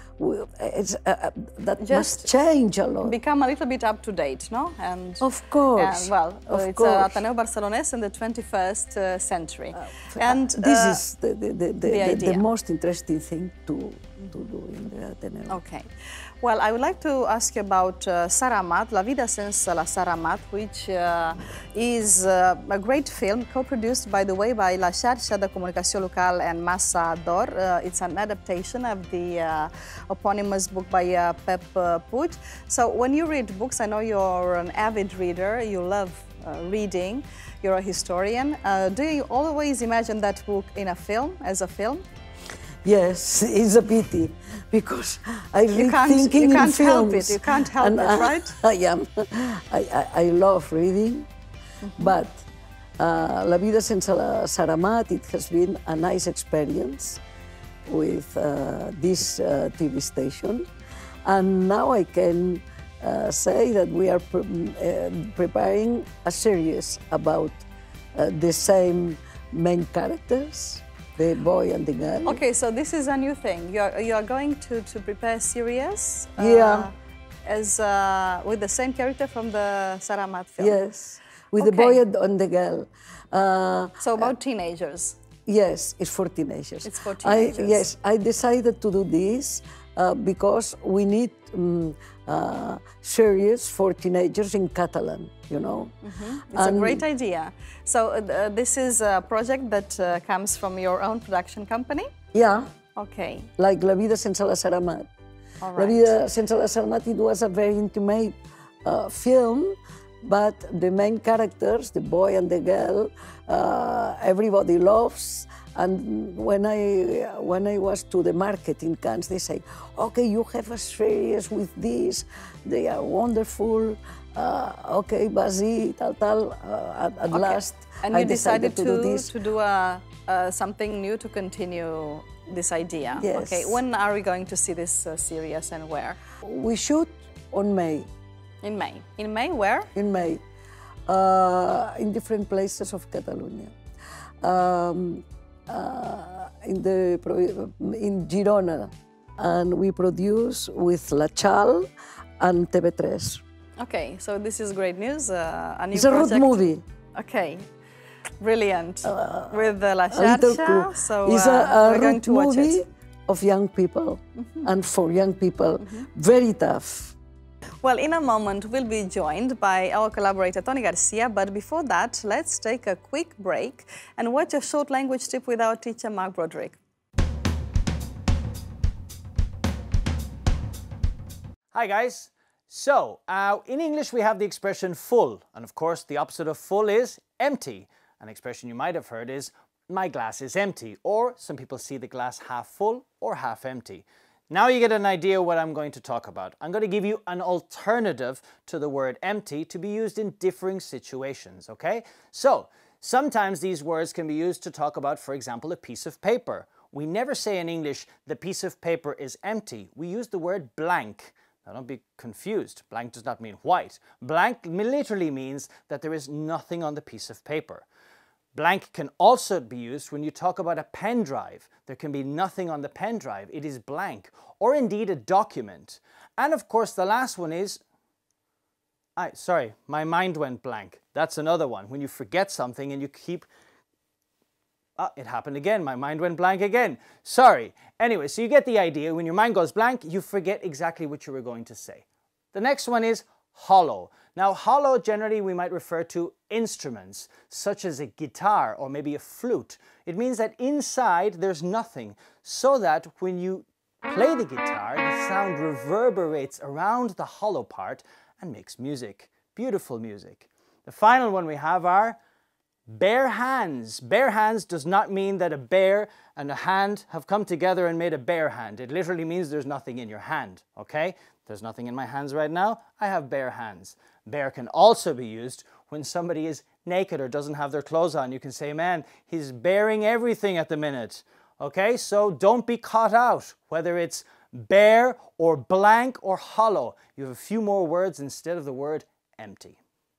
that must change a lot. Become a little bit up to date, no? And of course. Well, it's Ateneu Barcelonès in the 21st century. And this is the most interesting thing to do in the Ateneu. Okay. Well, I would like to ask you about Saramat, La vida sense la Saramat, which is a great film co-produced, by the way, by La Xarxa de Comunicació Local and Massa d'Or. It's an adaptation of the eponymous book by Pep Puig. So when you read books, I know you're an avid reader, you love reading, you're a historian. Do you always imagine that book in a film, as a film? Yes, it's a pity, because I read thinking in films. You can't help it, right? I love reading, but La vida sense la Saramat, it has been a nice experience with this TV station. And now I can say that we are preparing a series about the same main characters, the boy and the girl. Okay, so this is a new thing. You are going to prepare a series as with the same character from the Saramat film. Yes, with the boy and the girl. So about teenagers. Yes, it's for teenagers. It's for teenagers. Yes, I decided to do this because we need series for teenagers in Catalan, you know. It's a great idea. So this is a project that comes from your own production company? Yeah. Okay. Like La vida sense la Saramat. All right. La vida sense la Saramat, it was a very intimate film, but the main characters, the boy and the girl, everybody loves. And when I was to the market in Cannes, they say, okay, you have a series with this, they are wonderful, okay, vas-y, tal, at last and you I decided to do this. To do something new to continue this idea. Yes. Okay, when are we going to see this series and where? We shoot on May. In May. In May, where? In May, in different places of Catalonia. In Girona, and we produce with La Chal and TV3. Okay, so this is great news. A new it's a project. road movie. Okay, brilliant. With La Xarxa, so it's we're going to watch movie it. Of young people and for young people, very tough. Well, in a moment, we'll be joined by our collaborator, Tony Garcia, but before that, let's take a quick break and watch a short language tip with our teacher, Mark Broderick. Hi, guys. So, in English, we have the expression full, and of course, the opposite of full is empty. An expression you might have heard is, my glass is empty, or some people see the glass half full or half empty. Now you get an idea what I'm going to talk about. I'm going to give you an alternative to the word empty to be used in differing situations, okay? So, sometimes these words can be used to talk about, for example, a piece of paper. We never say in English, the piece of paper is empty. We use the word blank. Now don't be confused. Blank does not mean white. Blank literally means that there is nothing on the piece of paper. Blank can also be used when you talk about a pen drive. There can be nothing on the pen drive. It is blank. Or indeed a document. And of course the last one is, sorry, my mind went blank. That's another one. When you forget something and you keep, it happened again. My mind went blank again. Sorry. Anyway, so you get the idea. When your mind goes blank, you forget exactly what you were going to say. The next one is hollow. Now, hollow generally we might refer to instruments, such as a guitar or maybe a flute. It means that inside there's nothing, so that when you play the guitar, the sound reverberates around the hollow part and makes music. Beautiful music. The final one we have are bare hands. Bare hands does not mean that a bear and a hand have come together and made a bare hand. It literally means there's nothing in your hand, okay? There's nothing in my hands right now. I have bare hands. Bare can also be used when somebody is naked or doesn't have their clothes on. You can say, man, he's bearing everything at the minute. Okay, so don't be caught out, whether it's bare or blank or hollow. You have a few more words instead of the word empty.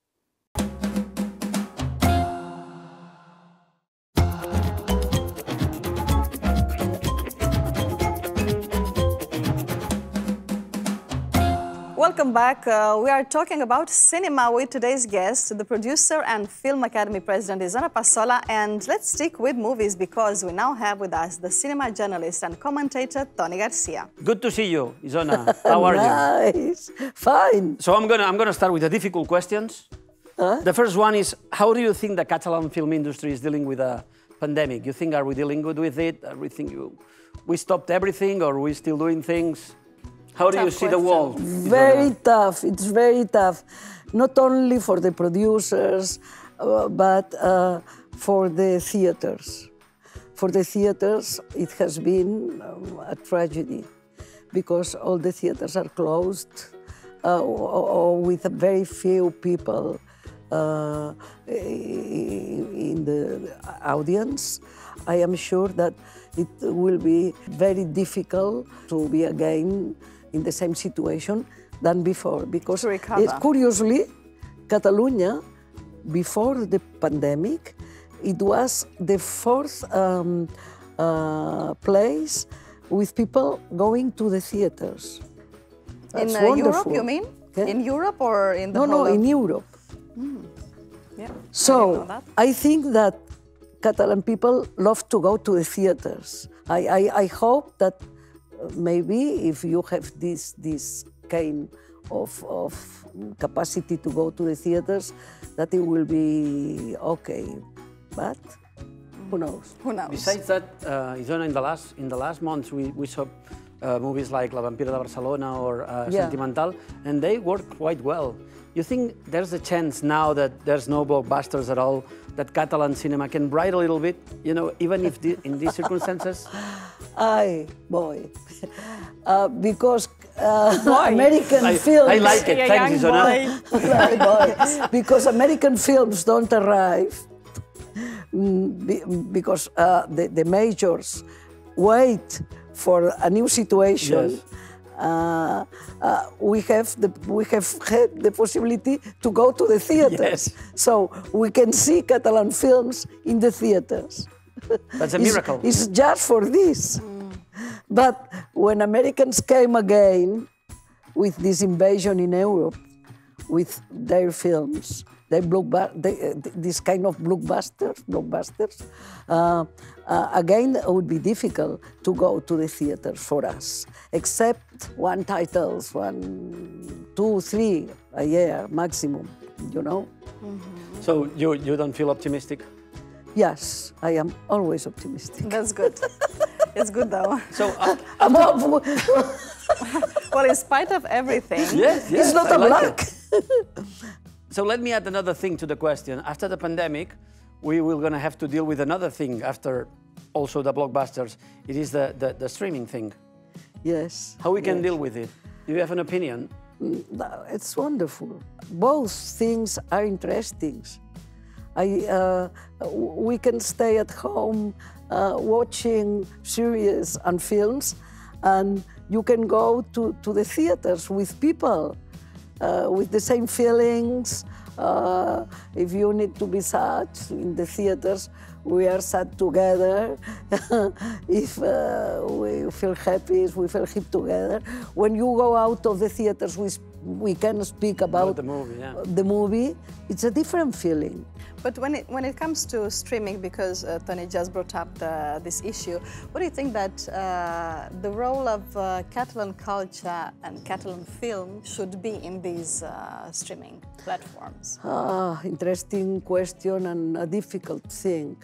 Welcome back. We are talking about cinema with today's guest, the producer and Film Academy President Isona Passola. And let's stick with movies because we now have with us the cinema journalist and commentator Tony Garcia. Good to see you, Isona. How are you? Nice. Fine. So I'm gonna start with the difficult questions. The first one is, how do you think the Catalan film industry is dealing with a pandemic? You think, are we dealing good with it? We stopped everything, or are we still doing things? How do you see the world? Very tough. It's very tough. Not only for the producers, but for the theaters. For the theaters, it has been a tragedy because all the theaters are closed or with very few people in the audience. I am sure that it will be very difficult to be again in the same situation than before, because curiously, Catalonia, before the pandemic, it was the fourth place with people going to the theaters. That's in Europe, wonderful. you mean? Okay. In Europe or in the No, whole in Europe. Yeah. So I think that Catalan people love to go to the theaters. I hope that maybe if you have this kind of capacity to go to the theaters, that it will be okay. But who knows? Who knows? Besides that, Isona, in the last months, we saw movies like La Vampira de Barcelona or Sentimental, and they work quite well. You think there's a chance now that there's no blockbusters at all, that Catalan cinema can brighten a little bit, you know, even if in these circumstances? Because American films... I like it, thanks, Isona. Because American films don't arrive, because the majors wait for a new situation. Yes. We have had the possibility to go to the theaters, so we can see Catalan films in the theaters. That's a miracle. It's just for this. But when Americans came again with this invasion in Europe, with their films, this kind of blockbusters, again it would be difficult to go to the theaters for us, except one titles, 1, 2, 3 a year maximum, you know. So you don't feel optimistic? Yes, I am always optimistic. That's good. It's good though. So well, in spite of everything, yes, it's not a luck. So let me add another thing to the question. After the pandemic, we will going to have to deal with another thing after also the blockbusters. It is the streaming thing. Yes. How we can deal with it? Do you have an opinion? It's wonderful. Both things are interesting. We can stay at home watching series and films and you can go to the theaters with people with the same feelings. If you need to be sad in the theaters, we are sad together. If we feel happy, we feel happy together. When you go out of the theaters, we can speak about the movie. Yeah. The movie. It's a different feeling. But when it comes to streaming, because Tony just brought up this issue, what do you think that the role of Catalan culture and Catalan film should be in these streaming platforms? Interesting question and a difficult thing.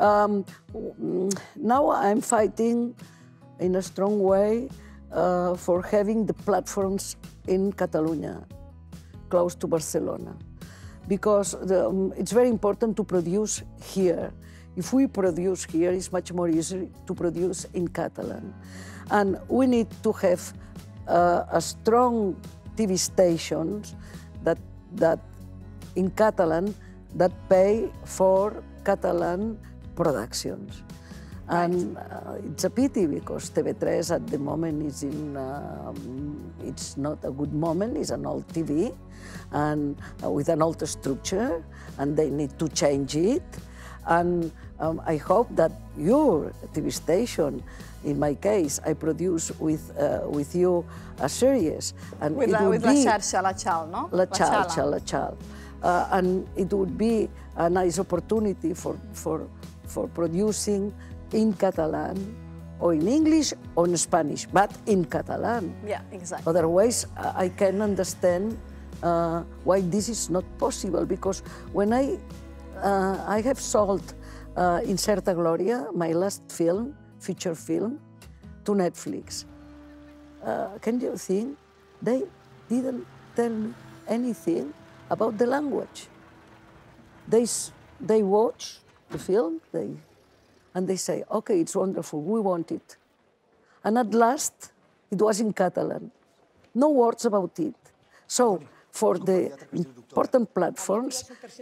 Now I'm fighting in a strong way for having the platforms in Catalonia, close to Barcelona. Because it's very important to produce here. If we produce here, it's much more easy to produce in Catalan. And we need to have a strong TV stations that in Catalan that pay for Catalan productions. And it's a pity because TV3 at the moment is it's not a good moment, it's an old TV and with an old structure, and they need to change it. And I hope that your TV station, in my case, I produce with you a series. And with it would La be Xarxa, La Chal, no? La Chal. And it would be a nice opportunity for producing in Catalan, or in English, or in Spanish, but in Catalan. Yeah, exactly. Otherwise, I can understand why this is not possible, because when I have sold Incerta Gloria, my last film, feature film, to Netflix, can you think they didn't tell me anything about the language? They watch the film, and they say, okay, it's wonderful, we want it. And at last, it was in Catalan. No words about it. So, for the important platforms,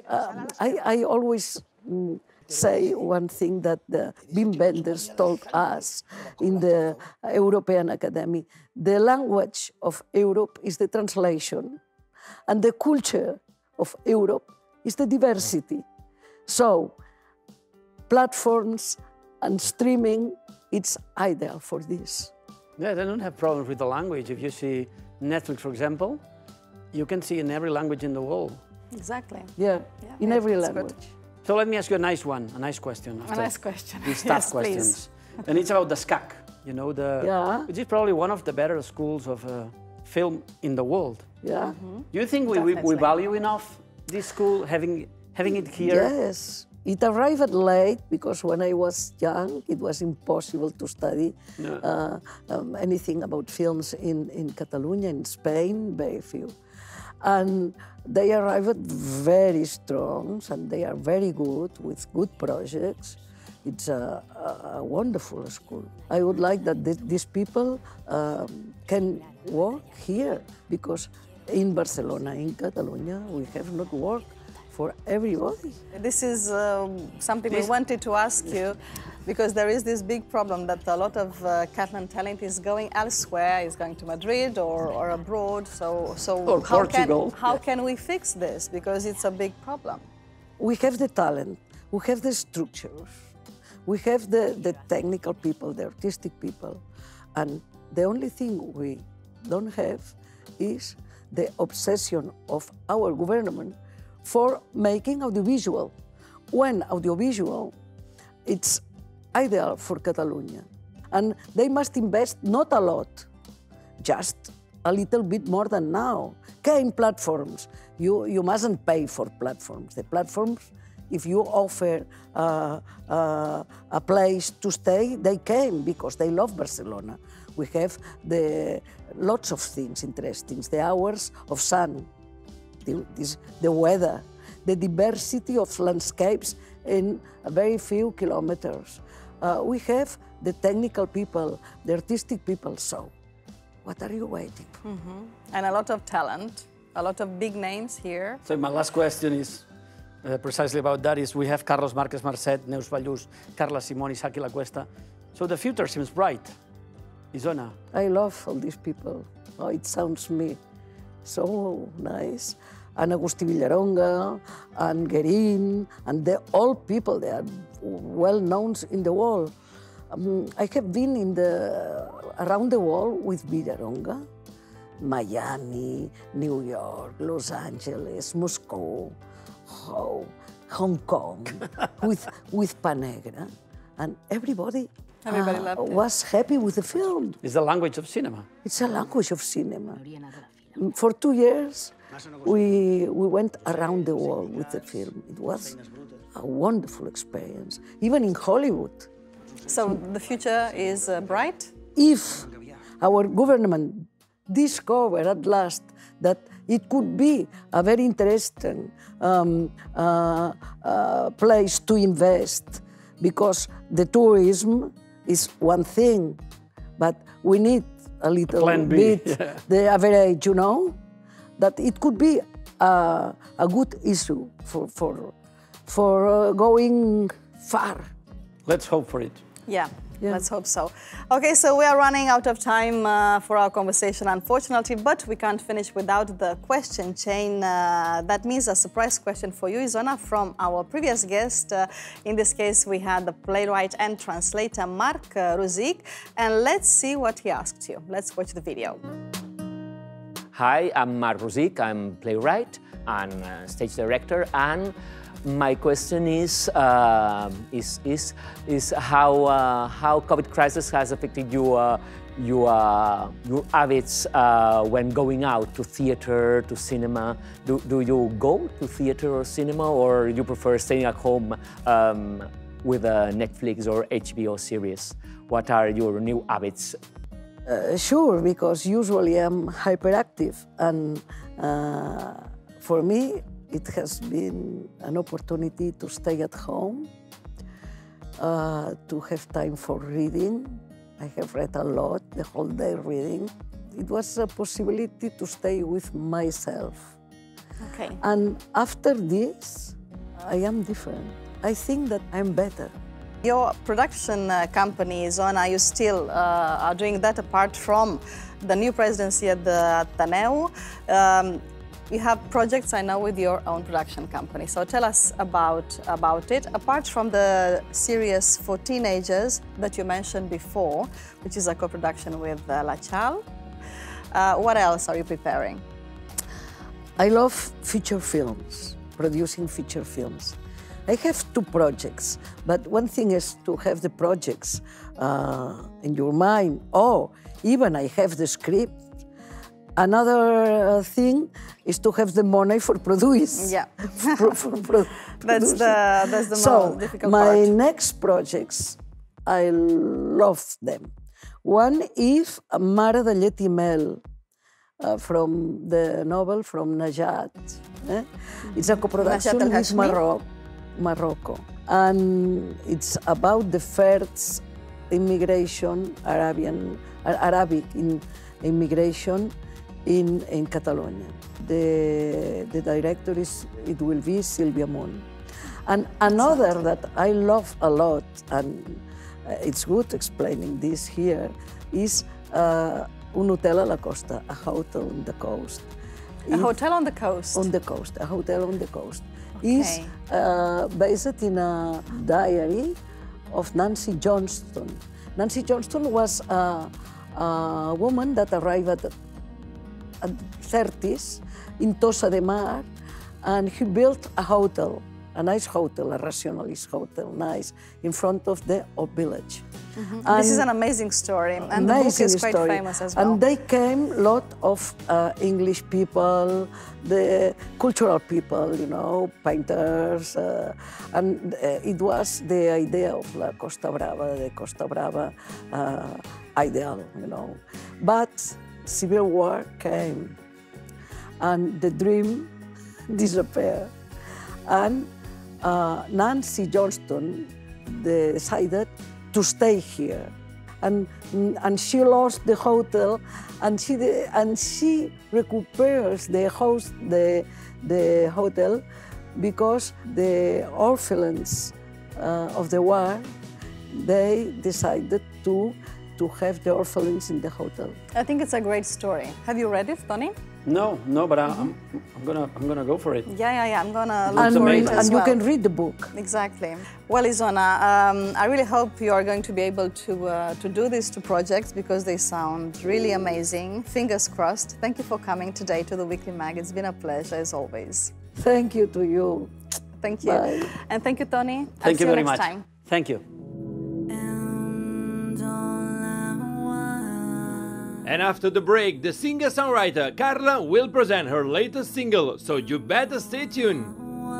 I always say one thing that the Wim Wenders told us in the European Academy. The language of Europe is the translation, and the culture of Europe is the diversity. So, platforms and streaming, it's ideal for this. Yeah, they don't have problems with the language. If you see Netflix, for example, you can see in every language in the world. Exactly. Yeah, in every language. Good. So let me ask you a nice question. A nice question. These tough questions. And it's about the SCAC, you know, which is probably one of the better schools of film in the world. Yeah. Do you think we value enough this school, having it here? Yes. It arrived late because when I was young, it was impossible to study anything about films in Catalonia, in Spain, very few. And they arrived very strong, and they are very good, with good projects. It's a wonderful school. I would like that these people can work here, because in Barcelona, in Catalonia, we have not work for everybody. This is something we wanted to ask you, because there is this big problem that a lot of Catalan talent is going elsewhere, is going to Madrid or abroad. So or Portugal. How can we fix this? Because it's a big problem. We have the talent, we have the structures, we have the technical people, the artistic people, and the only thing we don't have is the obsession of our government for making audiovisual. When audiovisual, it's ideal for Catalonia. And they must invest not a lot, just a little bit more than now. In platforms, you mustn't pay for platforms. The platforms, if you offer a place to stay, they came because they love Barcelona. We have lots of things interesting, the hours of sun, the weather, the diversity of landscapes in a very few kilometers. We have the technical people, the artistic people, so what are you waiting for? And a lot of talent, a lot of big names here. So my last question is precisely about that. We have Carlos Márquez Marcet, Neus Ballús, Carla Simón, Isaki La Cuesta. So the future seems bright. Isona. I love all these people. Oh, it sounds me so nice. And Agustí Villaronga, and Guerin, and all people, they are well known in the world. I have been around the world with Villaronga, Miami, New York, Los Angeles, Moscow, Hong Kong, with Panegra, and everybody loved it. was happy with the film. It's the language of cinema. It's a language of cinema. For 2 years, we went around the world with the film. It was a wonderful experience, even in Hollywood. So the future is bright? If our government discovered at last that it could be a very interesting place to invest, because the tourism is one thing, but we need a little bit the average, you know, that it could be a good issue for going far. Let's hope for it. Yeah, let's hope so. Okay, so we are running out of time for our conversation, unfortunately, but we can't finish without the question chain. That means a surprise question for you, Isona, from our previous guest. In this case, we had the playwright and translator Marc Ruzic, and let's see what he asked you. Let's watch the video. Hi, I'm Marc Ruzic. I'm playwright and stage director, and my question is how COVID crisis has affected your habits when going out to theater, to cinema. Do you go to theater or cinema, or you prefer staying at home with a Netflix or HBO series? What are your new habits? Sure, because usually I'm hyperactive, and for me, it has been an opportunity to stay at home, to have time for reading. I have read a lot, the whole day reading. It was a possibility to stay with myself. Okay. And after this, I am different. I think that I'm better. Your production company, Isona, you still are doing that apart from the new presidency at the Ateneu. You have projects, I know, with your own production company. So tell us about it. Apart from the series for teenagers that you mentioned before, which is a co-production with La Chal, what else are you preparing? I love feature films, producing feature films. I have 2 projects, but one thing is to have the projects in your mind, or even I have the script. Another thing is to have the money for produce. Yeah, that's the most difficult part. My next projects, I love them. One is Mare de Llet i Mel, from the novel from Najat. It's a co-production with Morocco, and it's about the first immigration, Arabic immigration in Catalonia. The director will be Silvia Moon. And another that I love a lot, and it's good explaining this here, is Un Hotel a la Costa, a hotel on the coast. A hotel on the coast? On the coast, a hotel on the coast. Okay. Is based in a diary of Nancy Johnston. Nancy Johnston was a woman that arrived at 30s in Tossa de Mar, and he built a hotel, a nice hotel, a rationalist hotel, nice, in front of the old village. Mm-hmm. This is an amazing story, and the book is quite famous as well. And they came a lot of English people, the cultural people, you know, painters, and it was the idea of La Costa Brava, the Costa Brava ideal, you know. But Civil War came, and the dream disappeared. And Nancy Johnston decided to stay here, and she lost the hotel, and she recuperates the hotel because the orphans of the war, they decided to to have the orphanage in the hotel. I think it's a great story. Have you read it, Tony? No, but I'm gonna go for it. Yeah. I'm gonna look for it as and well. you can read the book. Exactly. Well, Isona, I really hope you are going to be able to do these two projects because they sound really amazing. Fingers crossed. Thank you for coming today to the Weekly Mag. It's been a pleasure as always. Thank you to you. Thank you. Bye. And thank you, Tony. Thank you very next much. time. Thank you. And after the break, the singer-songwriter CARLA will present her latest single, so you better stay tuned.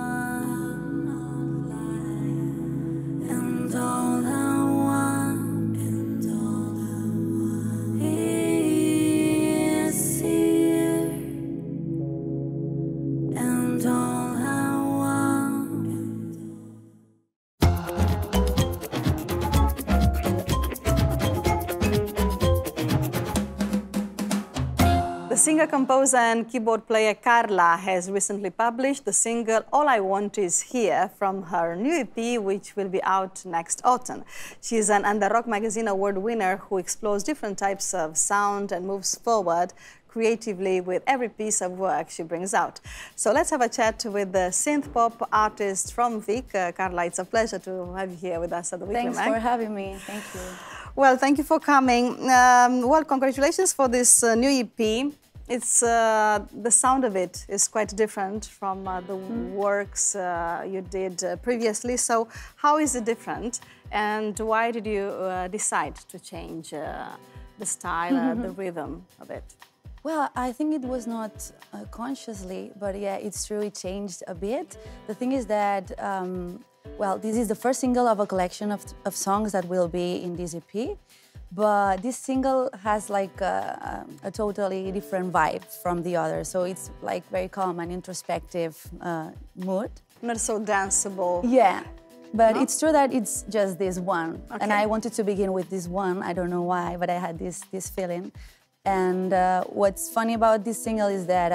The singer, composer and keyboard player CARLA has recently published the single All I Want Is Here from her new EP, which will be out next autumn. She is an Under Rock Magazine award winner who explores different types of sound and moves forward creatively with every piece of work she brings out. So let's have a chat with the synth pop artist from Vic. CARLA, it's a pleasure to have you here with us at the Weekly Thanks Mag. for having me. Thank you. Well, thank you for coming. Well, congratulations for this new EP. It's the sound of it is quite different from the works you did previously. So how is it different, and why did you decide to change the style, the rhythm of it? Well, I think it was not consciously, but yeah, it's true, it changed a bit. The thing is that, well, this is the first single of a collection of songs that will be in this EP. But this single has like a totally different vibe from the other. So it's like very calm and introspective mood. Not so danceable. Yeah, but it's true that it's just this one. Okay. And I wanted to begin with this one. I don't know why, but I had this feeling. And what's funny about this single is that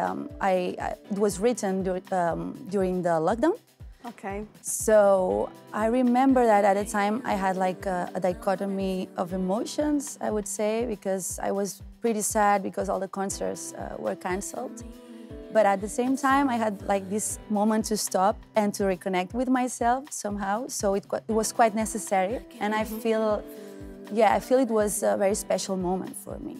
it was written during the lockdown. Okay. So I remember that at the time I had like a dichotomy of emotions, I would say, because I was pretty sad because all the concerts were cancelled. But at the same time, I had like this moment to stop and to reconnect with myself somehow. So it was quite necessary. And I feel it was a very special moment for me.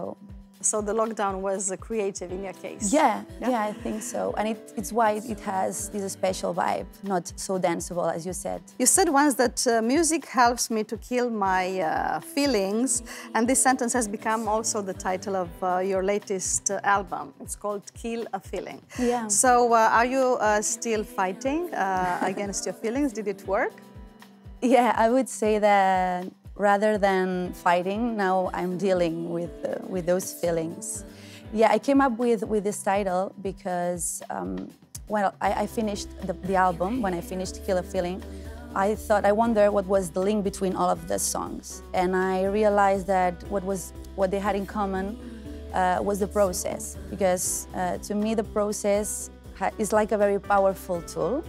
So the lockdown was creative in your case? Yeah, I think so. And it's why it has this special vibe, not so danceable, as you said. You said once that music helps me to kill my feelings, and this sentence has become also the title of your latest album. It's called Kill a Feeling. Yeah. So are you still fighting against your feelings? Did it work? Yeah, I would say that rather than fighting, now I'm dealing with those feelings. Yeah, I came up with this title because, well, I finished the album. When I finished Kill a Feeling, I wonder what was the link between all of the songs. And I realized that what they had in common was the process. Because to me, the process is like a very powerful tool.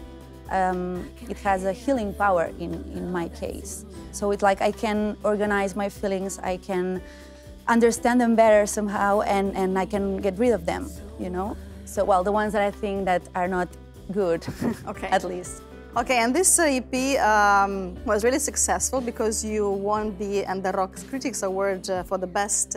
It has a healing power in my case. So it's like I can organize my feelings, I can understand them better somehow, and I can get rid of them, you know? So, well, the ones that I think that are not good, okay. At least. Okay, and this EP was really successful because you won the Under Rock Critics Award for the best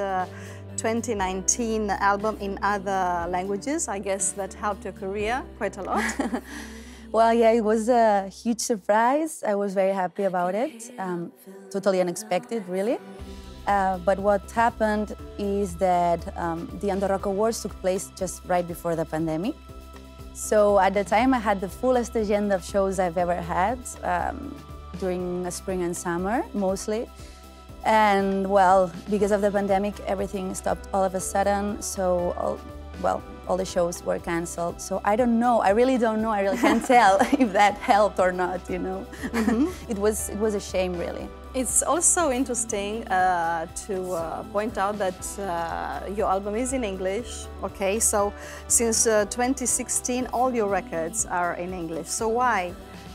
2019 album in other languages. I guess that helped your career quite a lot. Well, yeah, it was a huge surprise. I was very happy about it. Totally unexpected, really. But what happened is that the Under Rock Awards took place just right before the pandemic. So at the time, I had the fullest agenda of shows I've ever had during spring and summer, mostly. And, well, because of the pandemic, everything stopped all of a sudden. So, all the shows were cancelled. So I don't know, I really don't know, I really can't tell if that helped or not, you know. It was a shame, really. It's also interesting to point out that your album is in English, okay? So since 2016, all your records are in English. So why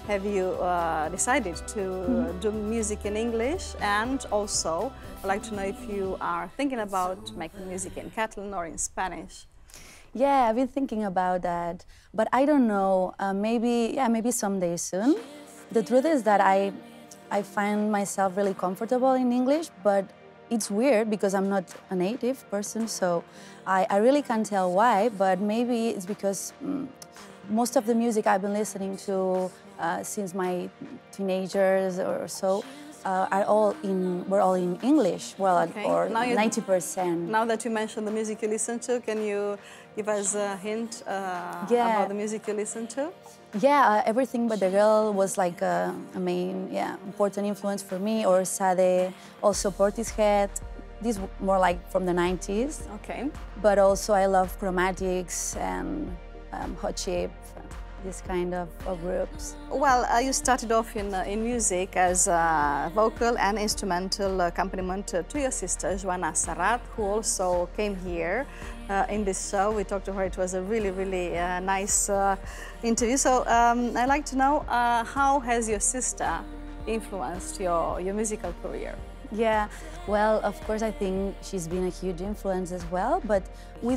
have you decided to do music in English? And also, I'd like to know if you are thinking about making music in Catalan or in Spanish. Yeah, I've been thinking about that, but I don't know. Maybe someday soon. The truth is that I find myself really comfortable in English, but it's weird because I'm not a native person, so I really can't tell why. But maybe it's because most of the music I've been listening to since my teenagers or so were all in English. Well, Okay. or Now 90%. Now that you mentioned the music you listen to, can you give us a hint Yeah. about the music you listen to? Yeah, Everything But the Girl was like a main, important influence for me, or Sade, also Portishead. These more like from the 90s. Okay. But also I love Chromatics and Hot Chip, this kind of groups. Well, you started off in music as vocal and instrumental accompaniment to your sister, Joana Serrat, who also came here in this show. We talked to her. It was a really, really nice interview. So I'd like to know how has your sister influenced your musical career? Yeah, well, of course, I think she's been a huge influence as well, but we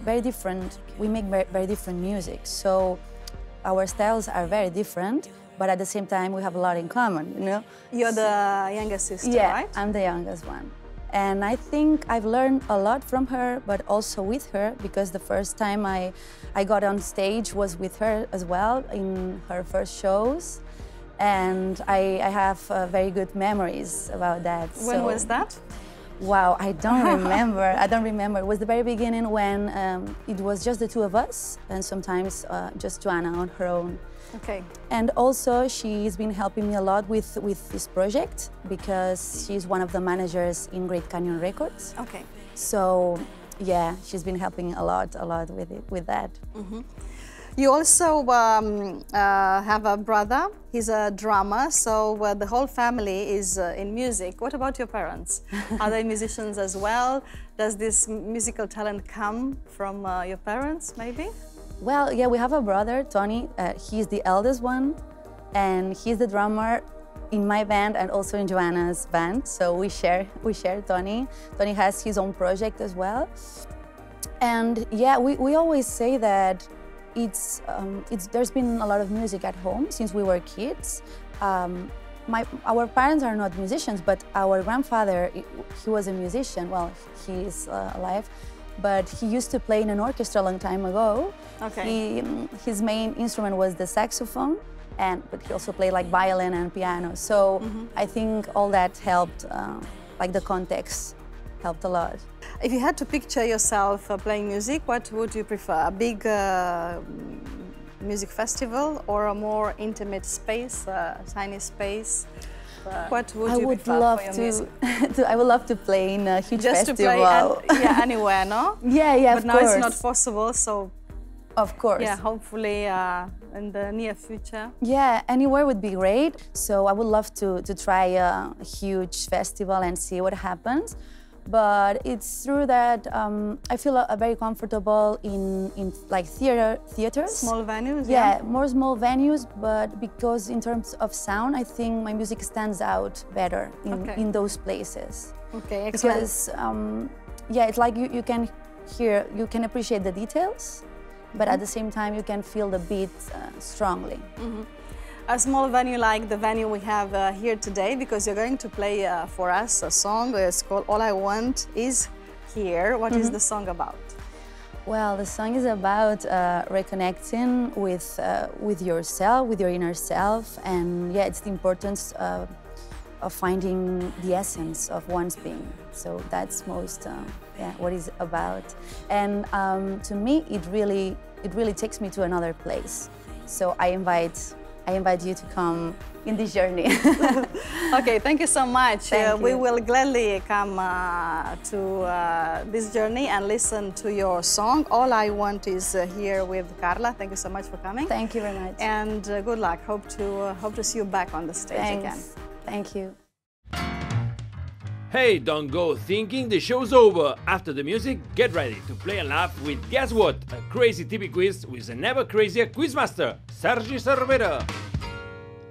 make very different music. So our styles are very different, but at the same time, we have a lot in common, you know? You're the youngest sister, yeah, right? I'm the youngest one. And I think I've learned a lot from her, but also with her, because the first time I got on stage was with her as well, in her first shows. And I have very good memories about that. When was that? Wow, I don't remember. I don't remember. It was the very beginning when it was just the two of us, and sometimes just Joana on her own. Okay. And also, she's been helping me a lot with this project because she's one of the managers in Great Canyon Records. Okay. So, yeah, she's been helping a lot with that. Mm-hmm. You also have a brother. He's a drummer, so the whole family is in music. What about your parents? Are they musicians as well? Does this musical talent come from your parents, maybe? Well, yeah, we have a brother, Tony. He's the eldest one, and he's the drummer in my band and also in Joana's band. So we share Tony. Tony has his own project as well. And yeah, we always say that there's been a lot of music at home since we were kids. Our parents are not musicians, but our grandfather, he was a musician. Well, he's alive, but he used to play in an orchestra a long time ago. Okay. His main instrument was the saxophone, but he also played like violin and piano. So I think all that helped, like the context helped a lot. If you had to picture yourself playing music, what would you prefer? A big music festival or a more intimate space, tiny space? What would you prefer for your music? I would love to play in a huge Just festival. to play anywhere, no? Yeah, but of now course. it's not possible, so... Of course. Yeah, hopefully in the near future. Yeah, anywhere would be great. So I would love to try a huge festival and see what happens. But it's true that I feel very comfortable in like theaters. Small venues? Yeah, more small venues, but because in terms of sound, I think my music stands out better in those places. Okay, excellent. Because, yeah, it's like you can hear, you can appreciate the details, but at the same time, you can feel the beat strongly. Mm-hmm. A small venue like the venue we have here today, because you're going to play for us a song. It's called All I Want Is Here. What is the song about? Well, the song is about reconnecting with yourself, with your inner self, and yeah, it's the importance of finding the essence of one's being. So that's most what it's about. And to me, it really takes me to another place. So I invite you to come in this journey. Okay, thank you so much. Thank you. We will gladly come to this journey and listen to your song. All I Want Is Here with Carla. Thank you so much for coming. Thank you very much. And good luck. Hope to see you back on the stage again. Thank you. Hey, don't go thinking the show's over. After the music, get ready to play and laugh with Guess What? A crazy TV quiz with a never crazier quizmaster, Sergi Cervera.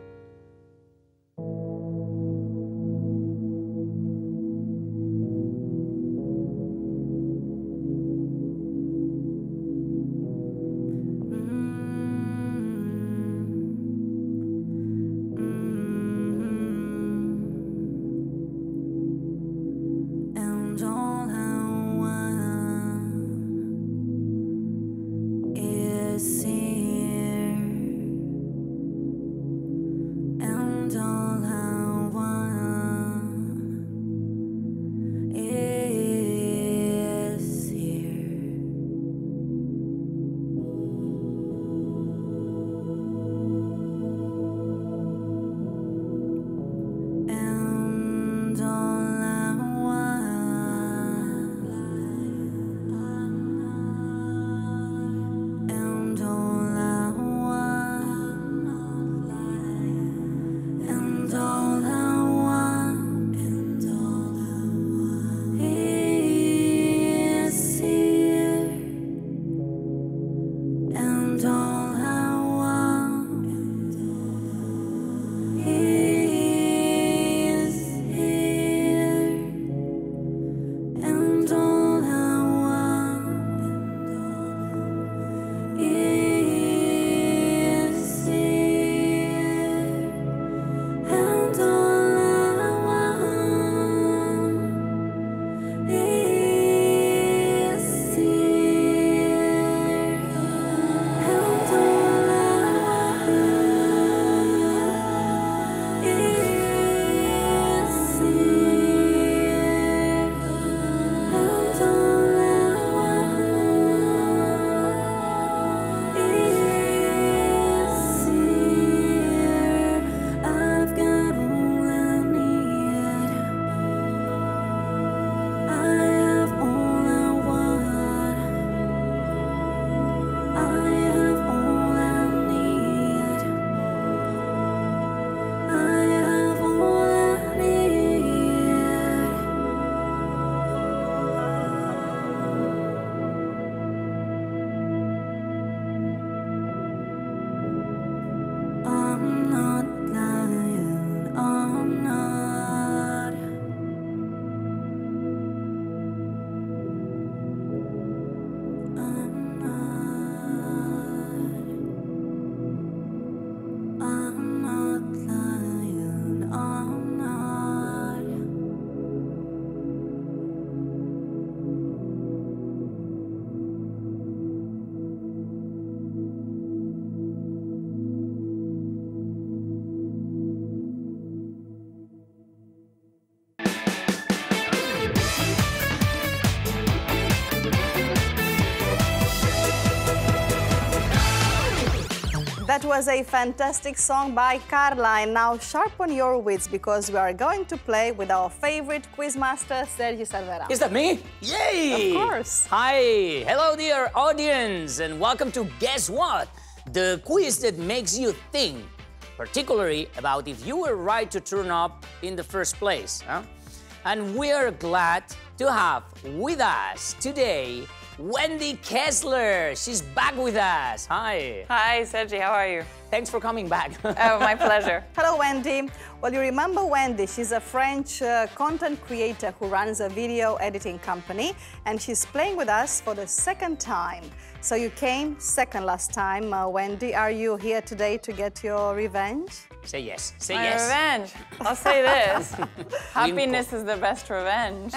That was a fantastic song by CARLA, and now sharpen your wits because we are going to play with our favorite quizmaster, Sergi Cervera. Is that me? Yay! Of course. Hi, hello dear audience, and welcome to Guess What? The quiz that makes you think, particularly about if you were right to turn up in the first place. Huh? And we're glad to have with us today Wendy Kessler. She's back with us. Hi. Hi, Sergi. How are you? Thanks for coming back. Oh, my pleasure. Hello, Wendy. Well, you remember Wendy. She's a French content creator who runs a video editing company, and she's playing with us for the second time. So you came second last time. Wendy, are you here today to get your revenge? Say yes. Say My yes. revenge. I'll say this. Happiness is the best revenge.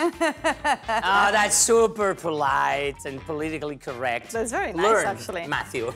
Oh, that's super polite and politically correct. That's very nice, Learn, actually. Matthew.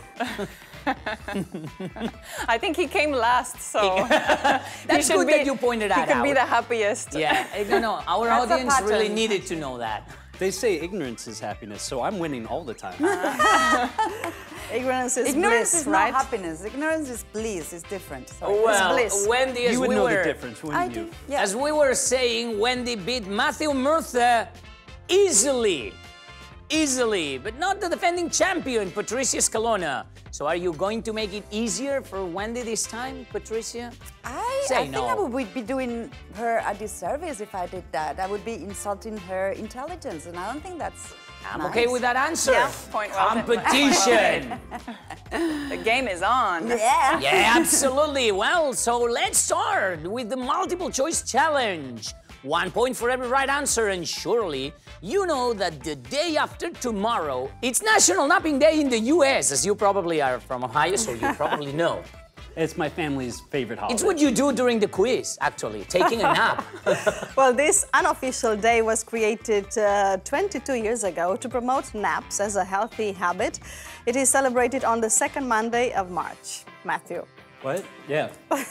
I think he came last, so That's good that you pointed that out. He could be the happiest. Yeah, no, our That's a audience pattern. really needed to know that. They say ignorance is happiness, so I'm winning all the time. Ignorance is Ignorance bliss, is right? not happiness. Ignorance is bliss. It's different. Sorry. Well, it's bliss. Wendy, as you would we know were, the difference, wouldn't you? Yeah. As we were saying, Wendy beat Matthew Murtha easily. Easily, but not the defending champion, Patricia Scalona. So are you going to make it easier for Wendy this time, Patricia? I think I would be doing her a disservice if I did that. I would be insulting her intelligence, and I don't think that's I'm nice. okay with that answer. Yeah, point well taken. Competition. The game is on. Yeah. Yeah, absolutely. Well, so let's start with the multiple choice challenge. 1 point for every right answer, and surely you know that the day after tomorrow, it's National Napping Day in the US, as you probably are from Ohio, so you probably know. It's my family's favorite holiday. It's what you do during the quiz, actually, taking a nap. Well, this unofficial day was created 22 years ago to promote naps as a healthy habit. It is celebrated on the second Monday of March. Matthew. What? Yeah.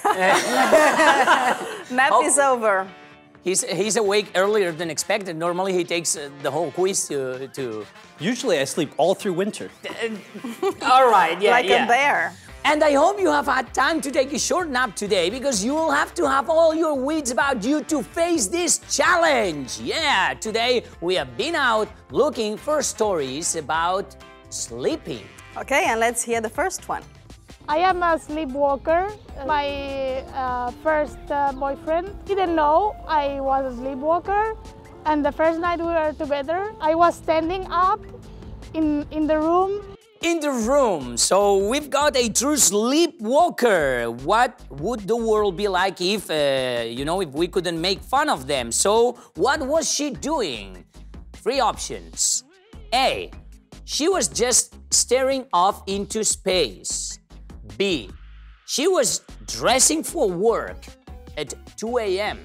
Nap is over. He's awake earlier than expected. Normally he takes the whole quiz to... Usually I sleep all through winter. All right, yeah, Like a bear. And I hope you have had time to take a short nap today because you will have to have all your wits about you to face this challenge. Yeah, today we have been out looking for stories about sleeping. Okay, and let's hear the first one. I am a sleepwalker. My first boyfriend didn't know I was a sleepwalker. And the first night we were together, I was standing up in the room. In the room, so we've got a true sleepwalker. What would the world be like if, if we couldn't make fun of them? So what was she doing? 3 options. A, she was just staring off into space. B, she was dressing for work at 2 a.m.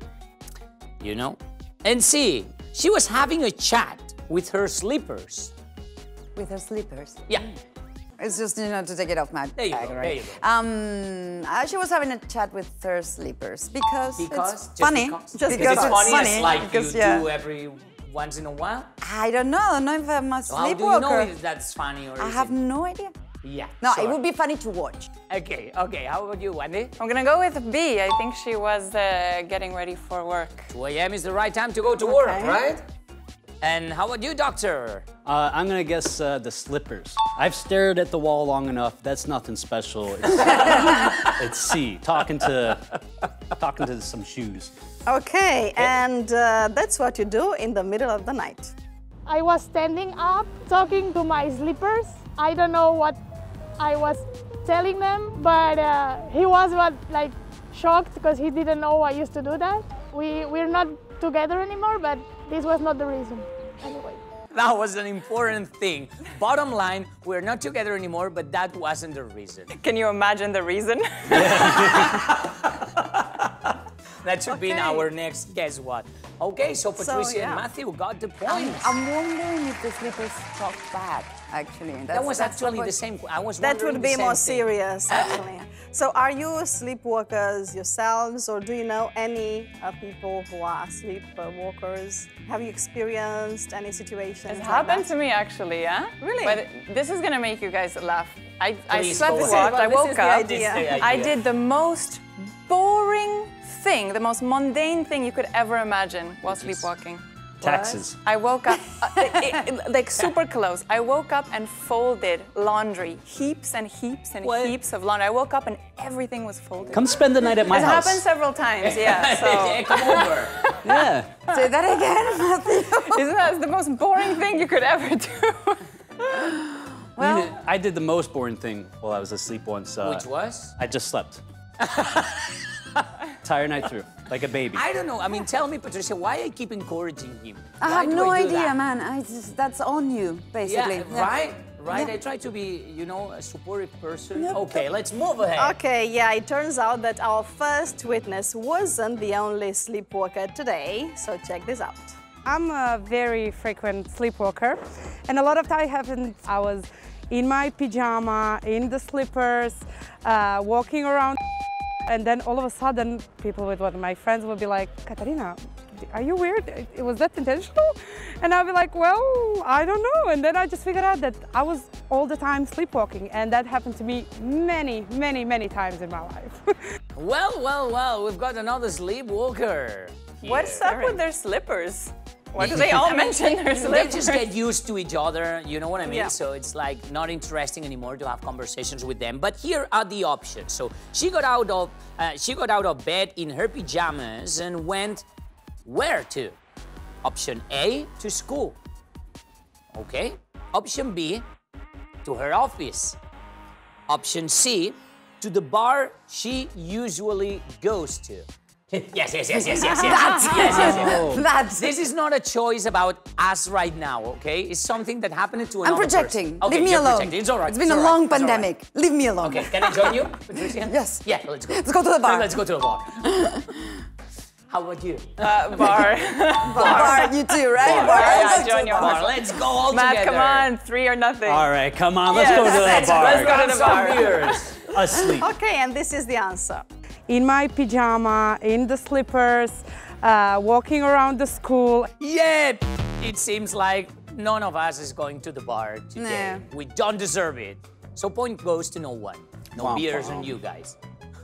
And C, she was having a chat with her sleepers. With her slippers? Yeah. It's just, to take it off my There you bag, go, right? there you go. She was having a chat with her slippers because it's Just funny. Because? Just because because it's funny, funny. as like because, you do every once in a while? I don't know. I don't know if I'm a So how do sleepwalker. you know if that's funny or I is have it? no idea. Yeah. No, sure. it would be funny to watch. Okay. How about you, Wendy? I'm gonna go with B. I think she was getting ready for work. 2 a.m. is the right time to go to work, right? And how about you, doctor? I'm gonna guess the slippers. I've stared at the wall long enough. That's nothing special. It's C. Talking to some shoes. Okay, and that's what you do in the middle of the night. I was standing up, talking to my slippers. I don't know what I was telling them, but he was shocked because he didn't know I used to do that. We're not together anymore, but this was not the reason. Anyway. That was an important thing. Bottom line, we're not together anymore, but that wasn't the reason. Can you imagine the reason? That should be our next guess what. Okay, so Patricia and Matthew got the point. I'm wondering if the slippers talk back, actually. That was actually the same. I was That wondering would be the more same serious, actually. So are you sleepwalkers yourselves, or do you know any people who are sleepwalkers? Have you experienced any situations? It happened to me, actually, yeah? Really? But this is gonna make you guys laugh. I Please, slept go walked, ahead. I woke up, This is the idea. I did the most boring thing, the most mundane thing you could ever imagine while sleepwalking. Taxes. I woke up, like super close. I woke up and folded laundry, heaps and heaps and heaps of laundry. I woke up and everything was folded. Come spend the night at my It house. happened several times, yeah. So. Come over. Yeah. Say that again, Matthew. Isn't that the most boring thing you could ever do? Well, I did the most boring thing while I was asleep once. Which was? I just slept. Entire night through, like a baby. I don't know. I mean, tell me, Patricia, why I keep encouraging him? I Why have do no I do idea, that? man. That's on you, basically. Yeah, right? Yeah. I try to be, a supportive person. Yep. Okay, let's move ahead. Okay, yeah, it turns out that our first witness wasn't the only sleepwalker today, so check this out. I'm a very frequent sleepwalker, and a lot of time happened I was in my pajama, in the slippers, walking around, and then all of a sudden, people with my friends would be like, Katarina, are you weird? Was that intentional? And I'll be like, well, I don't know. And then I just figured out that I was all the time sleepwalking, and that happened to me many, many, many times in my life. Well, we've got another sleepwalker. What's up with their slippers? Why do they all mention their slippers? They just get used to each other, you know what I mean? Yeah. So it's like not interesting anymore to have conversations with them. But here are the options. So she got out of bed in her pajamas and went where to? Option A, to school. Okay. Option B, to her office. Option C, to the bar she usually goes to. Yes. This is not a choice about us right now, okay? It's something that happened to another I'm projecting. person. Okay, Leave me you're alone. projecting. It's all right. It's been a long pandemic. Leave me alone. Okay, can I join you, Patricia? Yes. Yeah, let's go. Let's go to the bar. Let's go to the bar. How about you? Bar. Bar, you too, right? Bar. Yeah, join your Bar. Let's go all Matt, together. come on, 3 or nothing. All right, come on, let's go to the bar. Let's go to the Some bar. beers. Asleep. Okay, and this is the answer. In my pyjama, in the slippers, walking around the school. Yeah, it seems like none of us is going to the bar today. Nah. We don't deserve it. So point goes to no one. No beers on you guys.